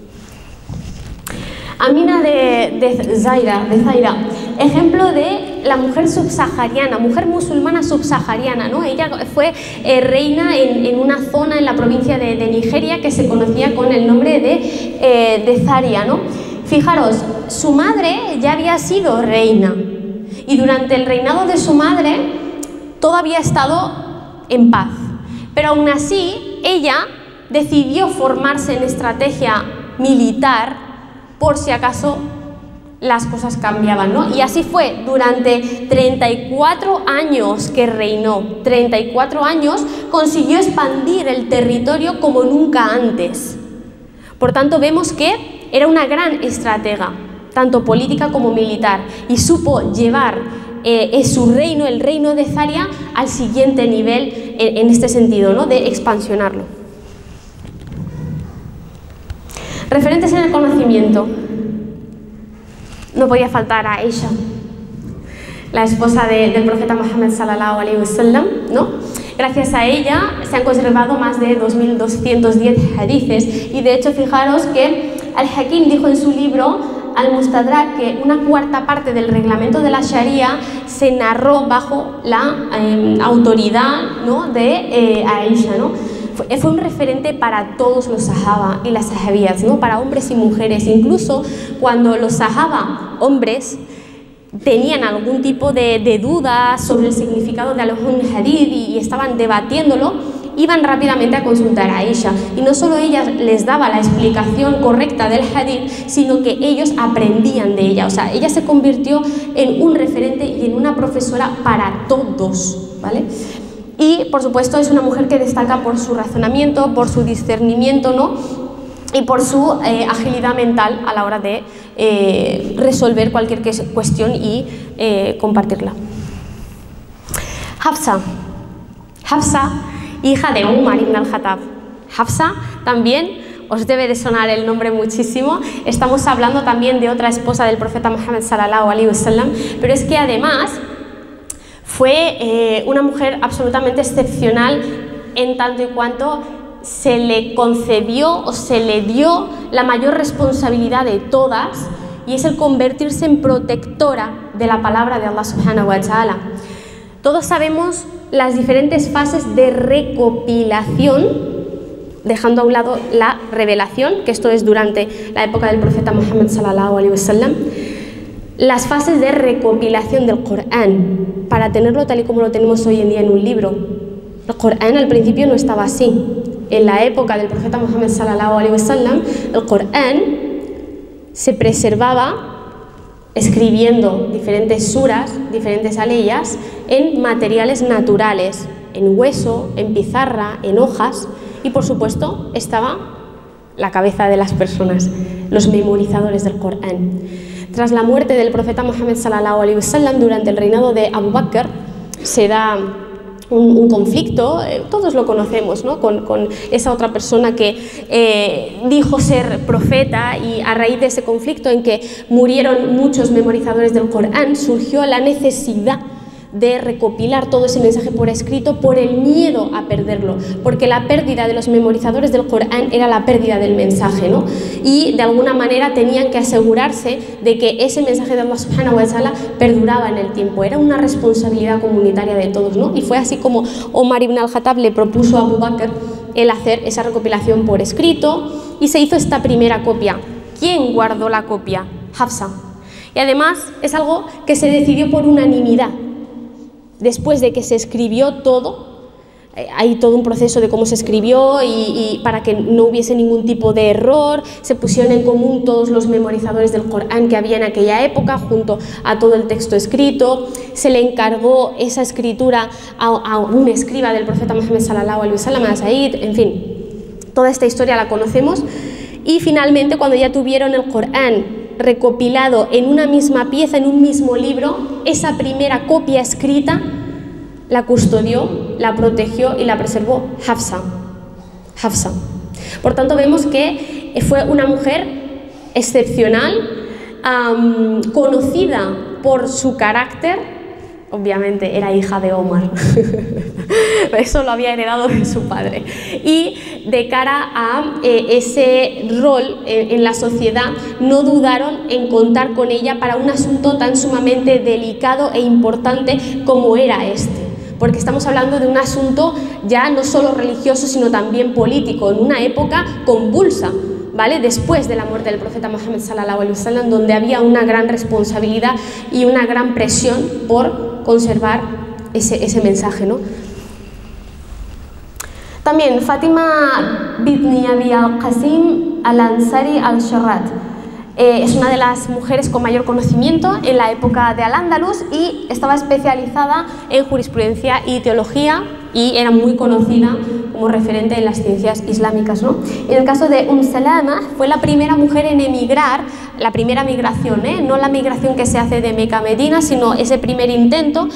Amina de Zaira, ejemplo de la mujer subsahariana, mujer musulmana subsahariana, ¿no? Ella fue reina en una zona en la provincia de Nigeria que se conocía con el nombre de Zaria, ¿no? Fijaros, su madre ya había sido reina y durante el reinado de su madre todo había estado en paz, pero aún así ella decidió formarse en estrategia militar por si acaso las cosas cambiaban, ¿no? Y así fue, durante 34 años que reinó, 34 años, consiguió expandir el territorio como nunca antes. Por tanto, vemos que era una gran estratega, tanto política como militar, y supo llevar su reino, el reino de Zaria, al siguiente nivel en este sentido, ¿no? De expansionarlo. Referentes en el conocimiento, no podía faltar a Aisha, la esposa del profeta Muhammad sallallahu alaihi wasallam, ¿no? Gracias a ella se han conservado más de 2210 hadices, y de hecho fijaros que Al-Hakim dijo en su libro Al-Mustadrak que una cuarta parte del reglamento de la Sharia se narró bajo la autoridad, ¿no? de Aisha, ¿no? Fue un referente para todos los sahaba y las sahabías, ¿no? Para hombres y mujeres. Incluso cuando los sahaba, hombres, tenían algún tipo de duda sobre el significado de algún hadith y estaban debatiéndolo, iban rápidamente a consultar a Aisha. Y no solo ella les daba la explicación correcta del hadith, sino que ellos aprendían de ella. O sea, ella se convirtió en un referente y en una profesora para todos, ¿vale? Y, por supuesto, es una mujer que destaca por su razonamiento, por su discernimiento, ¿no? Y por su agilidad mental a la hora de resolver cualquier cuestión y compartirla. Hafsa, hija de Umar ibn al-Khattab. Hafsa también os debe de sonar el nombre muchísimo. Estamos hablando también de otra esposa del profeta Muhammad sallallahu alaihi wasallam, pero es que además fue una mujer absolutamente excepcional en tanto y cuanto se le concedió o se le dio la mayor responsabilidad de todas, y es el convertirse en protectora de la palabra de Allah subhanahu wa ta'ala. Todos sabemos las diferentes fases de recopilación, dejando a un lado la revelación, que esto es durante la época del profeta Muhammad sallallahu alaihi wasallam, las fases de recopilación del Corán, para tenerlo tal y como lo tenemos hoy en día en un libro. El Corán al principio no estaba así. En la época del profeta Muhammad sallallahu alaihi wasallam, el Corán se preservaba escribiendo diferentes suras, diferentes aleyas, en materiales naturales, en hueso, en pizarra, en hojas, Y por supuesto estaba la cabeza de las personas, los memorizadores del Corán. Tras la muerte del profeta Muhammad sallallahu alaihi wasallam durante el reinado de Abu Bakr, se da un conflicto, todos lo conocemos, ¿no? con esa otra persona que dijo ser profeta, y a raíz de ese conflicto en que murieron muchos memorizadores del Corán, surgió la necesidad de recopilar todo ese mensaje por escrito por el miedo a perderlo, porque la pérdida de los memorizadores del Corán era la pérdida del mensaje, ¿no? Y de alguna manera tenían que asegurarse de que ese mensaje de Allah subhanahu wa ta'ala perduraba en el tiempo. Era una responsabilidad comunitaria de todos, ¿no? Y fue así como Omar ibn al-Khattab le propuso a Abu Bakr el hacer esa recopilación por escrito, y se hizo esta primera copia. ¿Quién guardó la copia? Hafsa. Y además es algo que se decidió por unanimidad. Después de que se escribió todo, hay todo un proceso de cómo se escribió y para que no hubiese ningún tipo de error, se pusieron en común todos los memorizadores del Corán que había en aquella época junto a todo el texto escrito. Se le encargó esa escritura a un escriba del profeta Muhammad sallallahu alaihi wasallam, a Said, en fin, toda esta historia la conocemos. Y finalmente, cuando ya tuvieron el Corán recopilado en una misma pieza, en un mismo libro, esa primera copia escrita la custodió, la protegió y la preservó Hafsa. Por tanto, vemos que fue una mujer excepcional, conocida por su carácter. Obviamente era hija de Omar, eso lo había heredado de su padre, y de cara a ese rol en la sociedad no dudaron en contar con ella para un asunto tan sumamente delicado e importante como era este, porque estamos hablando de un asunto ya no solo religioso sino también político, en una época convulsa, ¿vale? Después de la muerte del profeta Muhammad sallallahu alaihi wasallam, donde había una gran responsabilidad y una gran presión por conservar ese mensaje, ¿no? También Fátima bint Abi al-Qasim al-Ansari al-Sharrat es una de las mujeres con mayor conocimiento en la época de Al-Ándalus y estaba especializada en jurisprudencia y teología, y era muy conocida como referente en las ciencias islámicas, ¿no? En el caso de Salama, fue la primera mujer en emigrar, la primera migración, no la migración que se hace de Meca a Medina, sino ese primer intento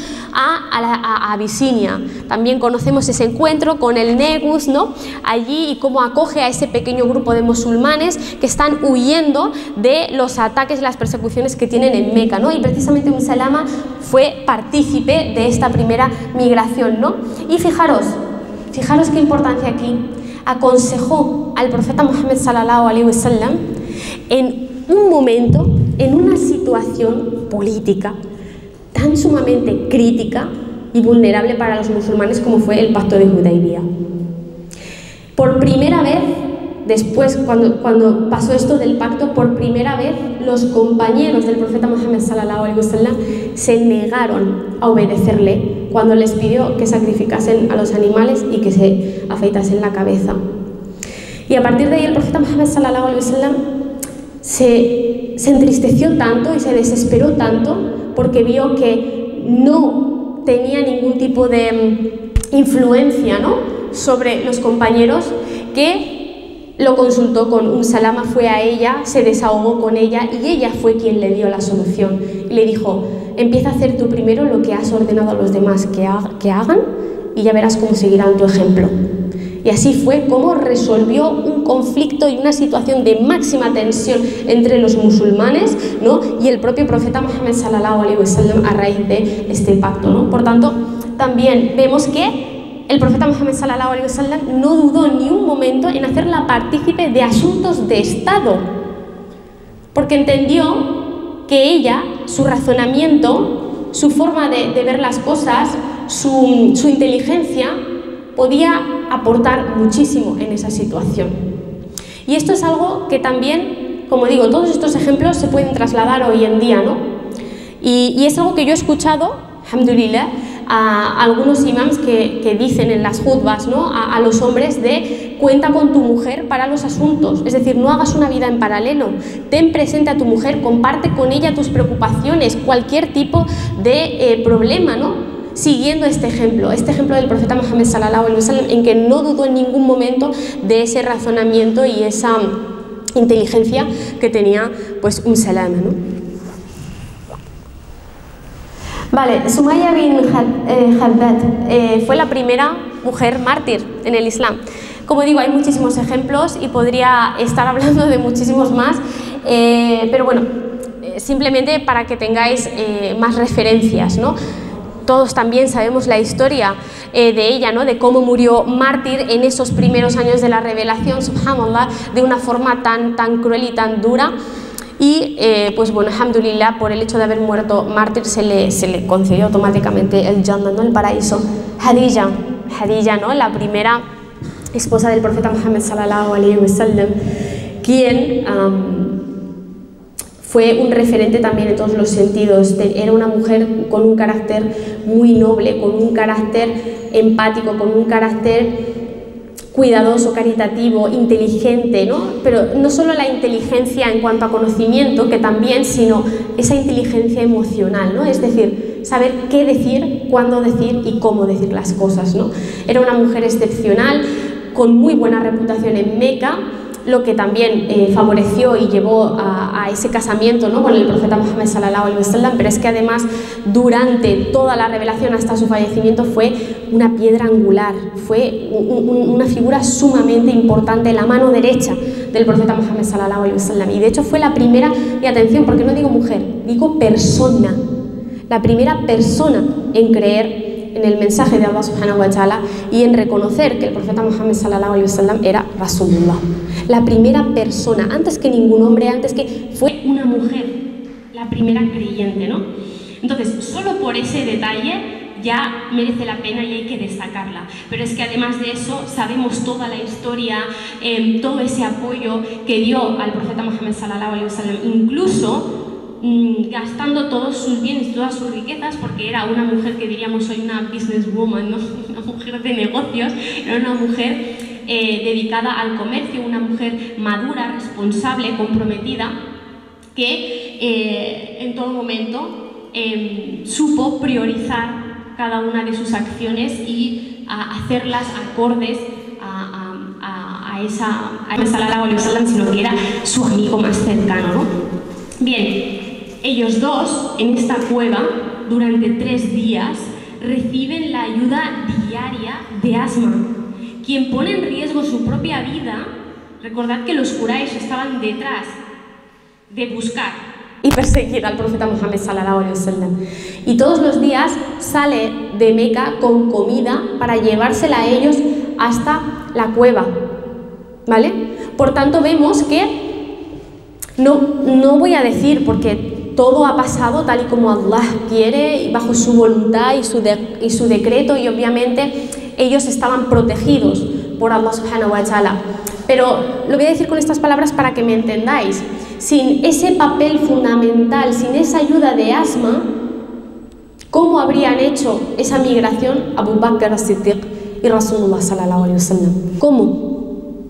a Abisinia. También conocemos ese encuentro con el Negus, ¿no? Allí, y cómo acoge a ese pequeño grupo de musulmanes que están huyendo de los ataques y las persecuciones que tienen en Meca, ¿no? Y precisamente Salama fue partícipe de esta primera migración, ¿no? Y fijaros qué importancia aquí. Aconsejó al profeta Muhammad sallallahu alaihi wasallam en un momento, en una situación política tan sumamente crítica y vulnerable para los musulmanes como fue el pacto de Hudaybiyah. Por primera vez, después, cuando pasó esto del pacto, por primera vez los compañeros del profeta Muhammad sallallahu alaihi wasallam se negaron a obedecerle cuando les pidió que sacrificasen a los animales y que se afeitasen la cabeza. Y a partir de ahí el profeta Muhammad sallallahu alaihi wasallam se entristeció tanto y se desesperó tanto porque vio que no tenía ningún tipo de influencia, ¿no?, sobre los compañeros, que lo consultó con Salama, fue a ella, se desahogó con ella y ella fue quien le dio la solución. Y le dijo: empieza a hacer tú primero lo que has ordenado a los demás que hagan y ya verás cómo seguirán tu ejemplo. Y así fue como resolvió un conflicto y una situación de máxima tensión entre los musulmanes, ¿no?, y el propio profeta Muhammad sallallahu alaihi wasallam a raíz de este pacto, ¿no? Por tanto, también vemos que el profeta Muhammad sallallahu alaihi wasallam no dudó ni un momento en hacerla partícipe de asuntos de Estado, porque entendió que ella, su razonamiento, su forma de ver las cosas, su inteligencia, podía aportar muchísimo en esa situación. Y esto es algo que también, como digo, todos estos ejemplos se pueden trasladar hoy en día, ¿no? Y es algo que yo he escuchado, alhamdulillah, a algunos imams que dicen en las jutbas, ¿no?, a los hombres, de cuenta con tu mujer para los asuntos, es decir, no hagas una vida en paralelo, ten presente a tu mujer, comparte con ella tus preocupaciones, cualquier tipo de problema, ¿no? siguiendo este ejemplo del profeta Muhammad sallallahu alaihi wasallam, en que no dudó en ningún momento de ese razonamiento y esa inteligencia que tenía pues Salama, ¿no? Vale, Sumaya bin Haddad fue la primera mujer mártir en el Islam. Como digo, hay muchísimos ejemplos y podría estar hablando de muchísimos más, pero bueno, simplemente para que tengáis más referencias, ¿no? Todos también sabemos la historia de ella, ¿no? De cómo murió mártir en esos primeros años de la revelación, subhanallah, de una forma tan cruel y tan dura. Y pues bueno, alhamdulillah, por el hecho de haber muerto mártir se le concedió automáticamente el Jannah, ¿no? El paraíso. Khadija, ¿no? La primera esposa del profeta Muhammad sallallahu alaihi wasallam, quien fue un referente también en todos los sentidos. Era una mujer con un carácter muy noble, con un carácter empático, con un carácter cuidadoso, caritativo, inteligente, ¿no? Pero no solo la inteligencia en cuanto a conocimiento, que también, sino esa inteligencia emocional, ¿no? Es decir, saber qué decir, cuándo decir y cómo decir las cosas, ¿no? Era una mujer excepcional, con muy buena reputación en Meca, lo que también favoreció y llevó a ese casamiento, ¿no? Con el profeta Muhammad sallallahu alaihi wasallam, pero es que además durante toda la revelación hasta su fallecimiento fue una piedra angular, fue una figura sumamente importante, la mano derecha del profeta Muhammad sallallahu alaihi wasallam, y de hecho fue la primera, y atención, porque no digo mujer, digo persona, la primera persona en creer en el mensaje de Allah subhanahu wa ta'ala y en reconocer que el profeta Muhammad sallallahu alaihi wasallam era Rasulullah. La primera persona, antes que ningún hombre, antes que fue una mujer, la primera creyente, ¿no? Entonces, solo por ese detalle ya merece la pena y hay que destacarla. Pero es que además de eso sabemos toda la historia, todo ese apoyo que dio al profeta Muhammad sallallahu alaihi wasallam, incluso gastando todos sus bienes, todas sus riquezas, porque era una mujer que diríamos hoy una businesswoman, ¿no? Una mujer de negocios, era una mujer dedicada al comercio, una mujer madura, responsable, comprometida, que en todo momento supo priorizar cada una de sus acciones y hacerlas acordes a esa sallallahu alaihi wasallam, sino que era su amigo más cercano, ¿no? Bien, ellos dos, en esta cueva, durante 3 días, reciben la ayuda diaria de Asma, quien pone en riesgo su propia vida. Recordad que los Quraysh estaban detrás de buscar y perseguir al profeta Muhammad sallallahu alaihi wasallam. Y todos los días sale de Meca con comida para llevársela a ellos hasta la cueva, ¿vale? Por tanto, vemos que no voy a decir, porque todo ha pasado tal y como Allah quiere, y bajo su voluntad y su decreto, y obviamente ellos estaban protegidos por Allah subhanahu wa ta'ala. Pero lo voy a decir con estas palabras para que me entendáis. Sin ese papel fundamental, sin esa ayuda de Asma, ¿cómo habrían hecho esa migración Abu Bakr as-Siddiq y Rasulullah sallallahu alaihi wasallam? ¿Cómo?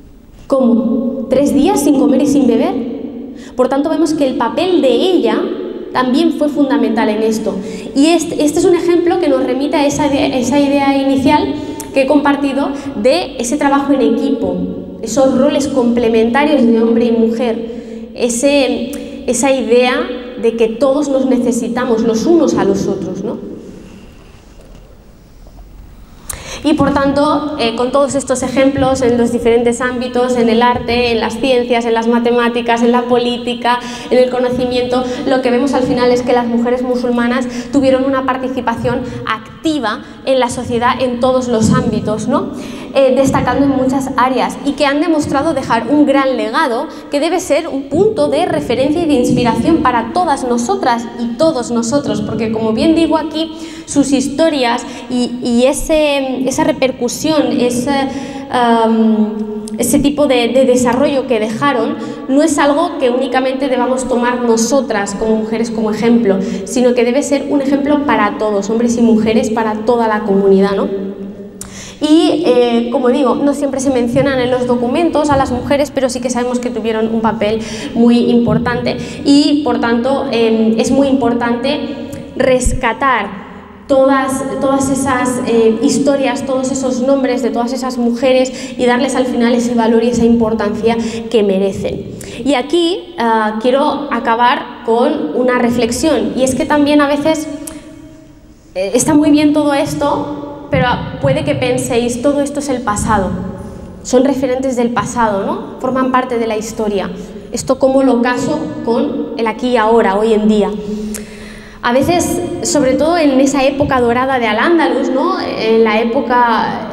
3 días sin comer y sin beber. Por tanto, vemos que el papel de ella también fue fundamental en esto. Y este es un ejemplo que nos remite a esa idea inicial que he compartido de ese trabajo en equipo, esos roles complementarios de hombre y mujer, esa idea de que todos nos necesitamos los unos a los otros, ¿no? Y por tanto, con todos estos ejemplos en los diferentes ámbitos, en el arte, en las ciencias, en las matemáticas, en la política, en el conocimiento, lo que vemos al final es que las mujeres musulmanas tuvieron una participación activa en la sociedad en todos los ámbitos, ¿no? Destacando en muchas áreas, y que han demostrado dejar un gran legado que debe ser un punto de referencia y de inspiración para todas nosotras y todos nosotros, porque como bien digo aquí, sus historias y esa repercusión, ese tipo de desarrollo que dejaron, no es algo que únicamente debamos tomar nosotras como mujeres como ejemplo, sino que debe ser un ejemplo para todos, hombres y mujeres, para toda la comunidad, ¿no? Y como digo, no siempre se mencionan en los documentos a las mujeres, pero sí que sabemos que tuvieron un papel muy importante, y por tanto es muy importante rescatar todas esas historias, todos esos nombres de todas esas mujeres y darles al final ese valor y esa importancia que merecen. Y aquí quiero acabar con una reflexión, y es que también a veces está muy bien todo esto, pero puede que penséis, todo esto es el pasado, son referentes del pasado, ¿no? Forman parte de la historia. Esto cómo lo caso con el aquí y ahora, hoy en día. A veces, sobre todo en esa época dorada de Al-Ándalus, ¿no? En la época,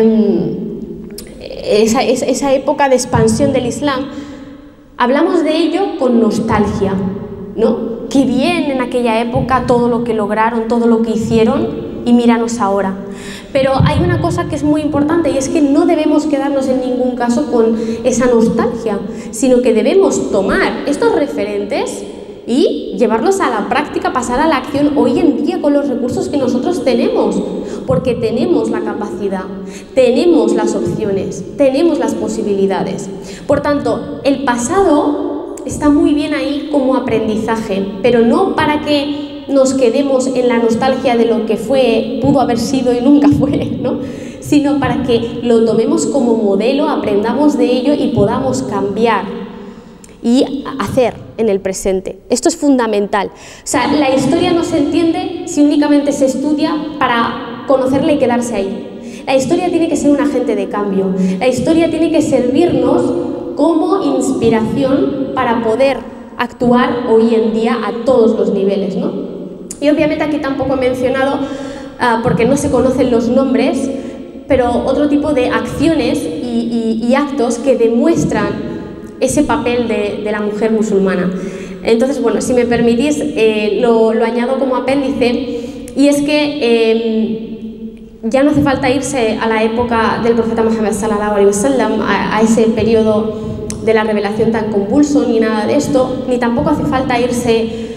esa época de expansión del Islam, hablamos de ello con nostalgia, ¿no? Qué bien en aquella época todo lo que lograron, todo lo que hicieron, y míranos ahora. Pero hay una cosa que es muy importante, y es que no debemos quedarnos en ningún caso con esa nostalgia, sino que debemos tomar estos referentes y llevarlos a la práctica, pasar a la acción hoy en día con los recursos que nosotros tenemos, porque tenemos la capacidad, tenemos las opciones, tenemos las posibilidades. Por tanto, el pasado está muy bien ahí como aprendizaje, pero no para que nos quedemos en la nostalgia de lo que fue, pudo haber sido y nunca fue, ¿no? Sino para que lo tomemos como modelo, aprendamos de ello y podamos cambiar y hacer en el presente. Esto es fundamental. O sea, la historia no se entiende si únicamente se estudia para conocerla y quedarse ahí. La historia tiene que ser un agente de cambio. La historia tiene que servirnos como inspiración para poder actuar hoy en día a todos los niveles, ¿no? Y obviamente aquí tampoco he mencionado, porque no se conocen los nombres, pero otro tipo de acciones y actos que demuestran ese papel de la mujer musulmana. Entonces, bueno, si me permitís, lo añado como apéndice, y es que ya no hace falta irse a la época del profeta Muhammad sallallahu alaihi wasallam, a ese periodo de la revelación tan convulso, ni nada de esto, ni tampoco hace falta irse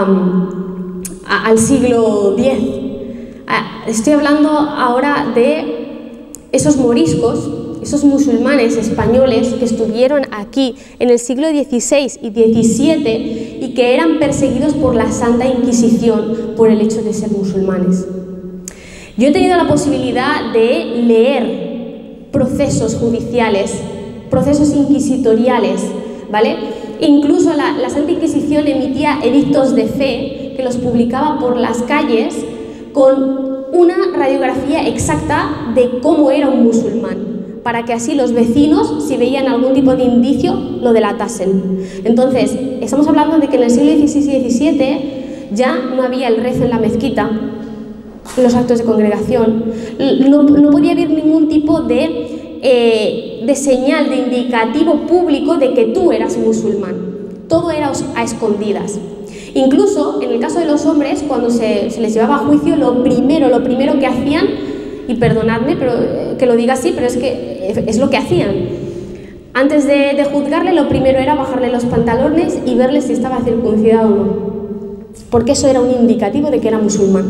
al siglo X. Estoy hablando ahora de esos moriscos, esos musulmanes españoles que estuvieron aquí en el siglo XVI y XVII y que eran perseguidos por la Santa Inquisición por el hecho de ser musulmanes. Yo he tenido la posibilidad de leer procesos judiciales, procesos inquisitoriales, ¿vale? Incluso la Santa Inquisición emitía edictos de fe que los publicaba por las calles con una radiografía exacta de cómo era un musulmán, para que así los vecinos, si veían algún tipo de indicio, lo delatasen. Entonces, estamos hablando de que en el siglo XVI y XVII ya no había el rezo en la mezquita, los actos de congregación, no podía haber ningún tipo de señal, de indicativo público de que tú eras musulmán. Todo era a escondidas. Incluso, en el caso de los hombres, cuando se les llevaba a juicio, lo primero que hacían, y perdonadme pero que lo diga así, pero es que es lo que hacían. Antes de juzgarle, lo primero era bajarle los pantalones y verle si estaba circuncidado o no, porque eso era un indicativo de que era musulmán.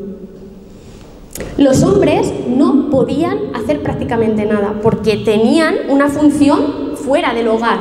Los hombres no podían hacer prácticamente nada, porque tenían una función fuera del hogar.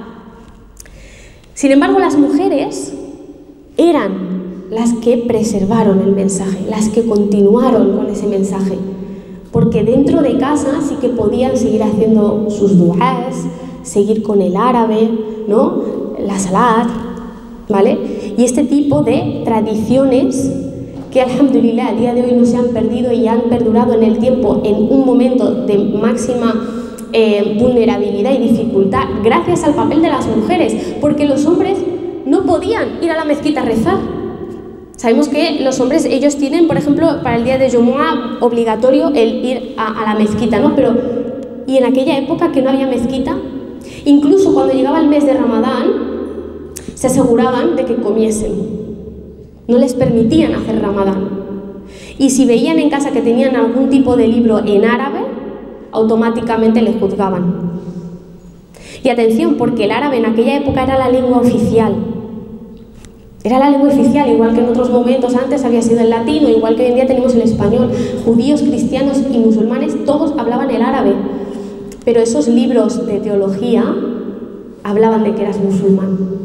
Sin embargo, las mujeres eran las que preservaron el mensaje, las que continuaron con ese mensaje, porque dentro de casa sí que podían seguir haciendo sus du'ás, seguir con el árabe, ¿no? La salat, ¿vale? Y este tipo de tradiciones que, alhamdulillah, a día de hoy no se han perdido y han perdurado en el tiempo en un momento de máxima vulnerabilidad y dificultad gracias al papel de las mujeres, porque los hombres no podían ir a la mezquita a rezar. Sabemos que los hombres, ellos tienen, por ejemplo, para el día de Jumu'ah obligatorio el ir a la mezquita, ¿no? Pero, y en aquella época que no había mezquita, incluso cuando llegaba el mes de Ramadán, se aseguraban de que comiesen. No les permitían hacer Ramadán. Y si veían en casa que tenían algún tipo de libro en árabe, automáticamente les juzgaban. Y atención, porque el árabe en aquella época era la lengua oficial. Era la lengua oficial, igual que en otros momentos antes había sido el latino, igual que hoy en día tenemos el español. Judíos, cristianos y musulmanes, todos hablaban el árabe. Pero esos libros de teología hablaban de que eras musulmán.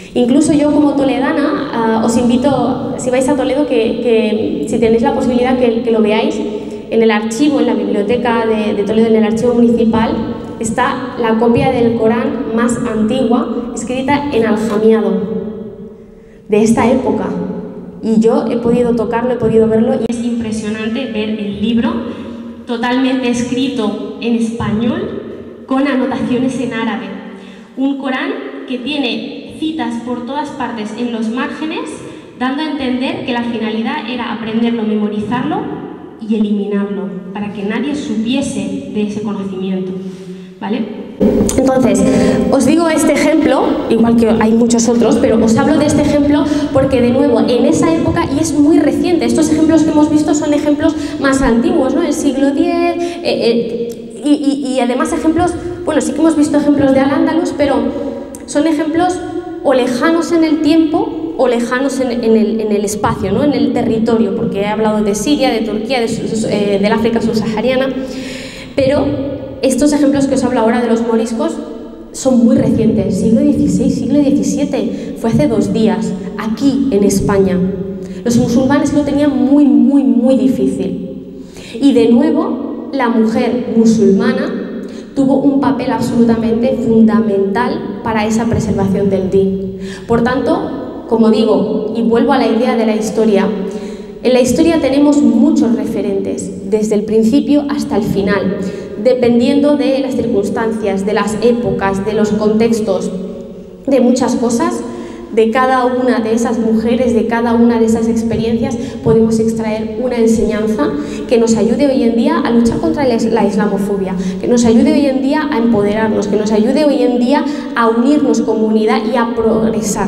Incluso yo como toledana os invito, si vais a Toledo, que si tenéis la posibilidad que lo veáis. En el archivo, en la biblioteca de Toledo, en el archivo municipal, está la copia del Corán más antigua, escrita en aljamiado, de esta época. Y yo he podido tocarlo, he podido verlo, y es impresionante ver el libro totalmente escrito en español, con anotaciones en árabe. Un Corán que tiene citas por todas partes en los márgenes, dando a entender que la finalidad era aprenderlo, memorizarlo y eliminarlo, para que nadie supiese de ese conocimiento, ¿vale? Entonces, os digo este ejemplo, igual que hay muchos otros, pero os hablo de este ejemplo porque, de nuevo, en esa época, y es muy reciente, estos ejemplos que hemos visto son ejemplos más antiguos, ¿no? El siglo X, y además ejemplos, bueno, sí que hemos visto ejemplos de Al-Ándalus, pero son ejemplos o lejanos en el tiempo o lejanos en el espacio, ¿no? En el territorio, porque he hablado de Siria, de Turquía, del África subsahariana, pero estos ejemplos que os hablo ahora de los moriscos son muy recientes, siglo XVI, siglo XVII, fue hace 2 días, aquí en España. Los musulmanes lo tenían muy, muy, muy difícil. Y de nuevo, la mujer musulmana tuvo un papel absolutamente fundamental para esa preservación del din. Por tanto, como digo, y vuelvo a la idea de la historia, en la historia tenemos muchos referentes, desde el principio hasta el final, dependiendo de las circunstancias, de las épocas, de los contextos, de muchas cosas. De cada una de esas mujeres, de cada una de esas experiencias, podemos extraer una enseñanza que nos ayude hoy en día a luchar contra la islamofobia, que nos ayude hoy en día a empoderarnos, que nos ayude hoy en día a unirnos como unidad y a progresar.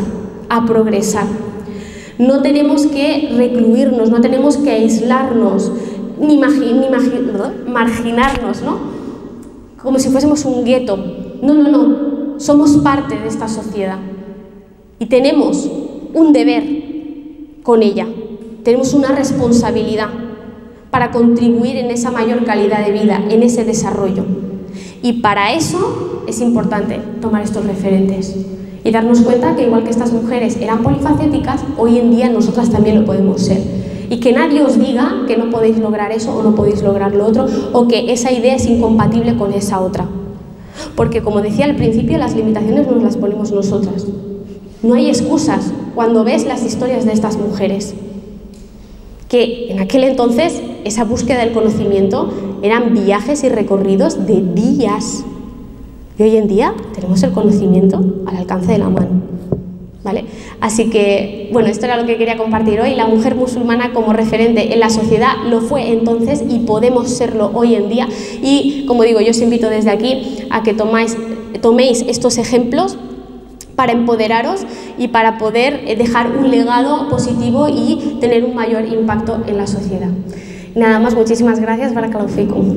No tenemos que recluirnos, no tenemos que aislarnos, ni marginarnos, ¿no? Como si fuésemos un gueto. No, somos parte de esta sociedad y tenemos un deber con ella, tenemos una responsabilidad para contribuir en esa mayor calidad de vida, en ese desarrollo. Y para eso es importante tomar estos referentes y darnos cuenta que, igual que estas mujeres eran polifacéticas, hoy en día nosotras también lo podemos ser. Y que nadie os diga que no podéis lograr eso o no podéis lograr lo otro, o que esa idea es incompatible con esa otra. Porque, como decía al principio, las limitaciones nos las ponemos nosotras. No hay excusas cuando ves las historias de estas mujeres. Que en aquel entonces esa búsqueda del conocimiento eran viajes y recorridos de días. Y hoy en día tenemos el conocimiento al alcance de la mano, ¿vale? Así que, bueno, esto era lo que quería compartir hoy. La mujer musulmana como referente en la sociedad lo fue entonces y podemos serlo hoy en día. Y, como digo, yo os invito desde aquí a que toméis estos ejemplos para empoderaros y para poder dejar un legado positivo y tener un mayor impacto en la sociedad. Nada más, muchísimas gracias. Barakallahu fikum.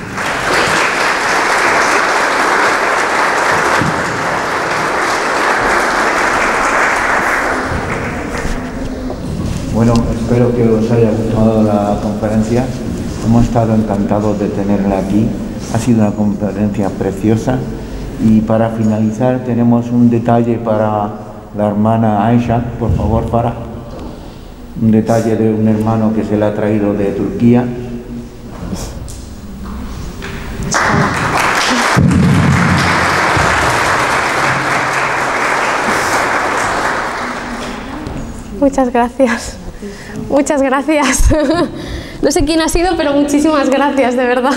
Bueno, espero que os haya gustado la conferencia. Hemos estado encantados de tenerla aquí. Ha sido una conferencia preciosa. Y para finalizar tenemos un detalle para la hermana Aisha. Por favor, Farah. Un detalle de un hermano que se le ha traído de Turquía. Muchas gracias. Muchas gracias. No sé quién ha sido, pero muchísimas gracias, de verdad.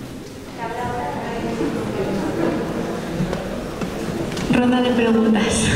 Ronda de preguntas.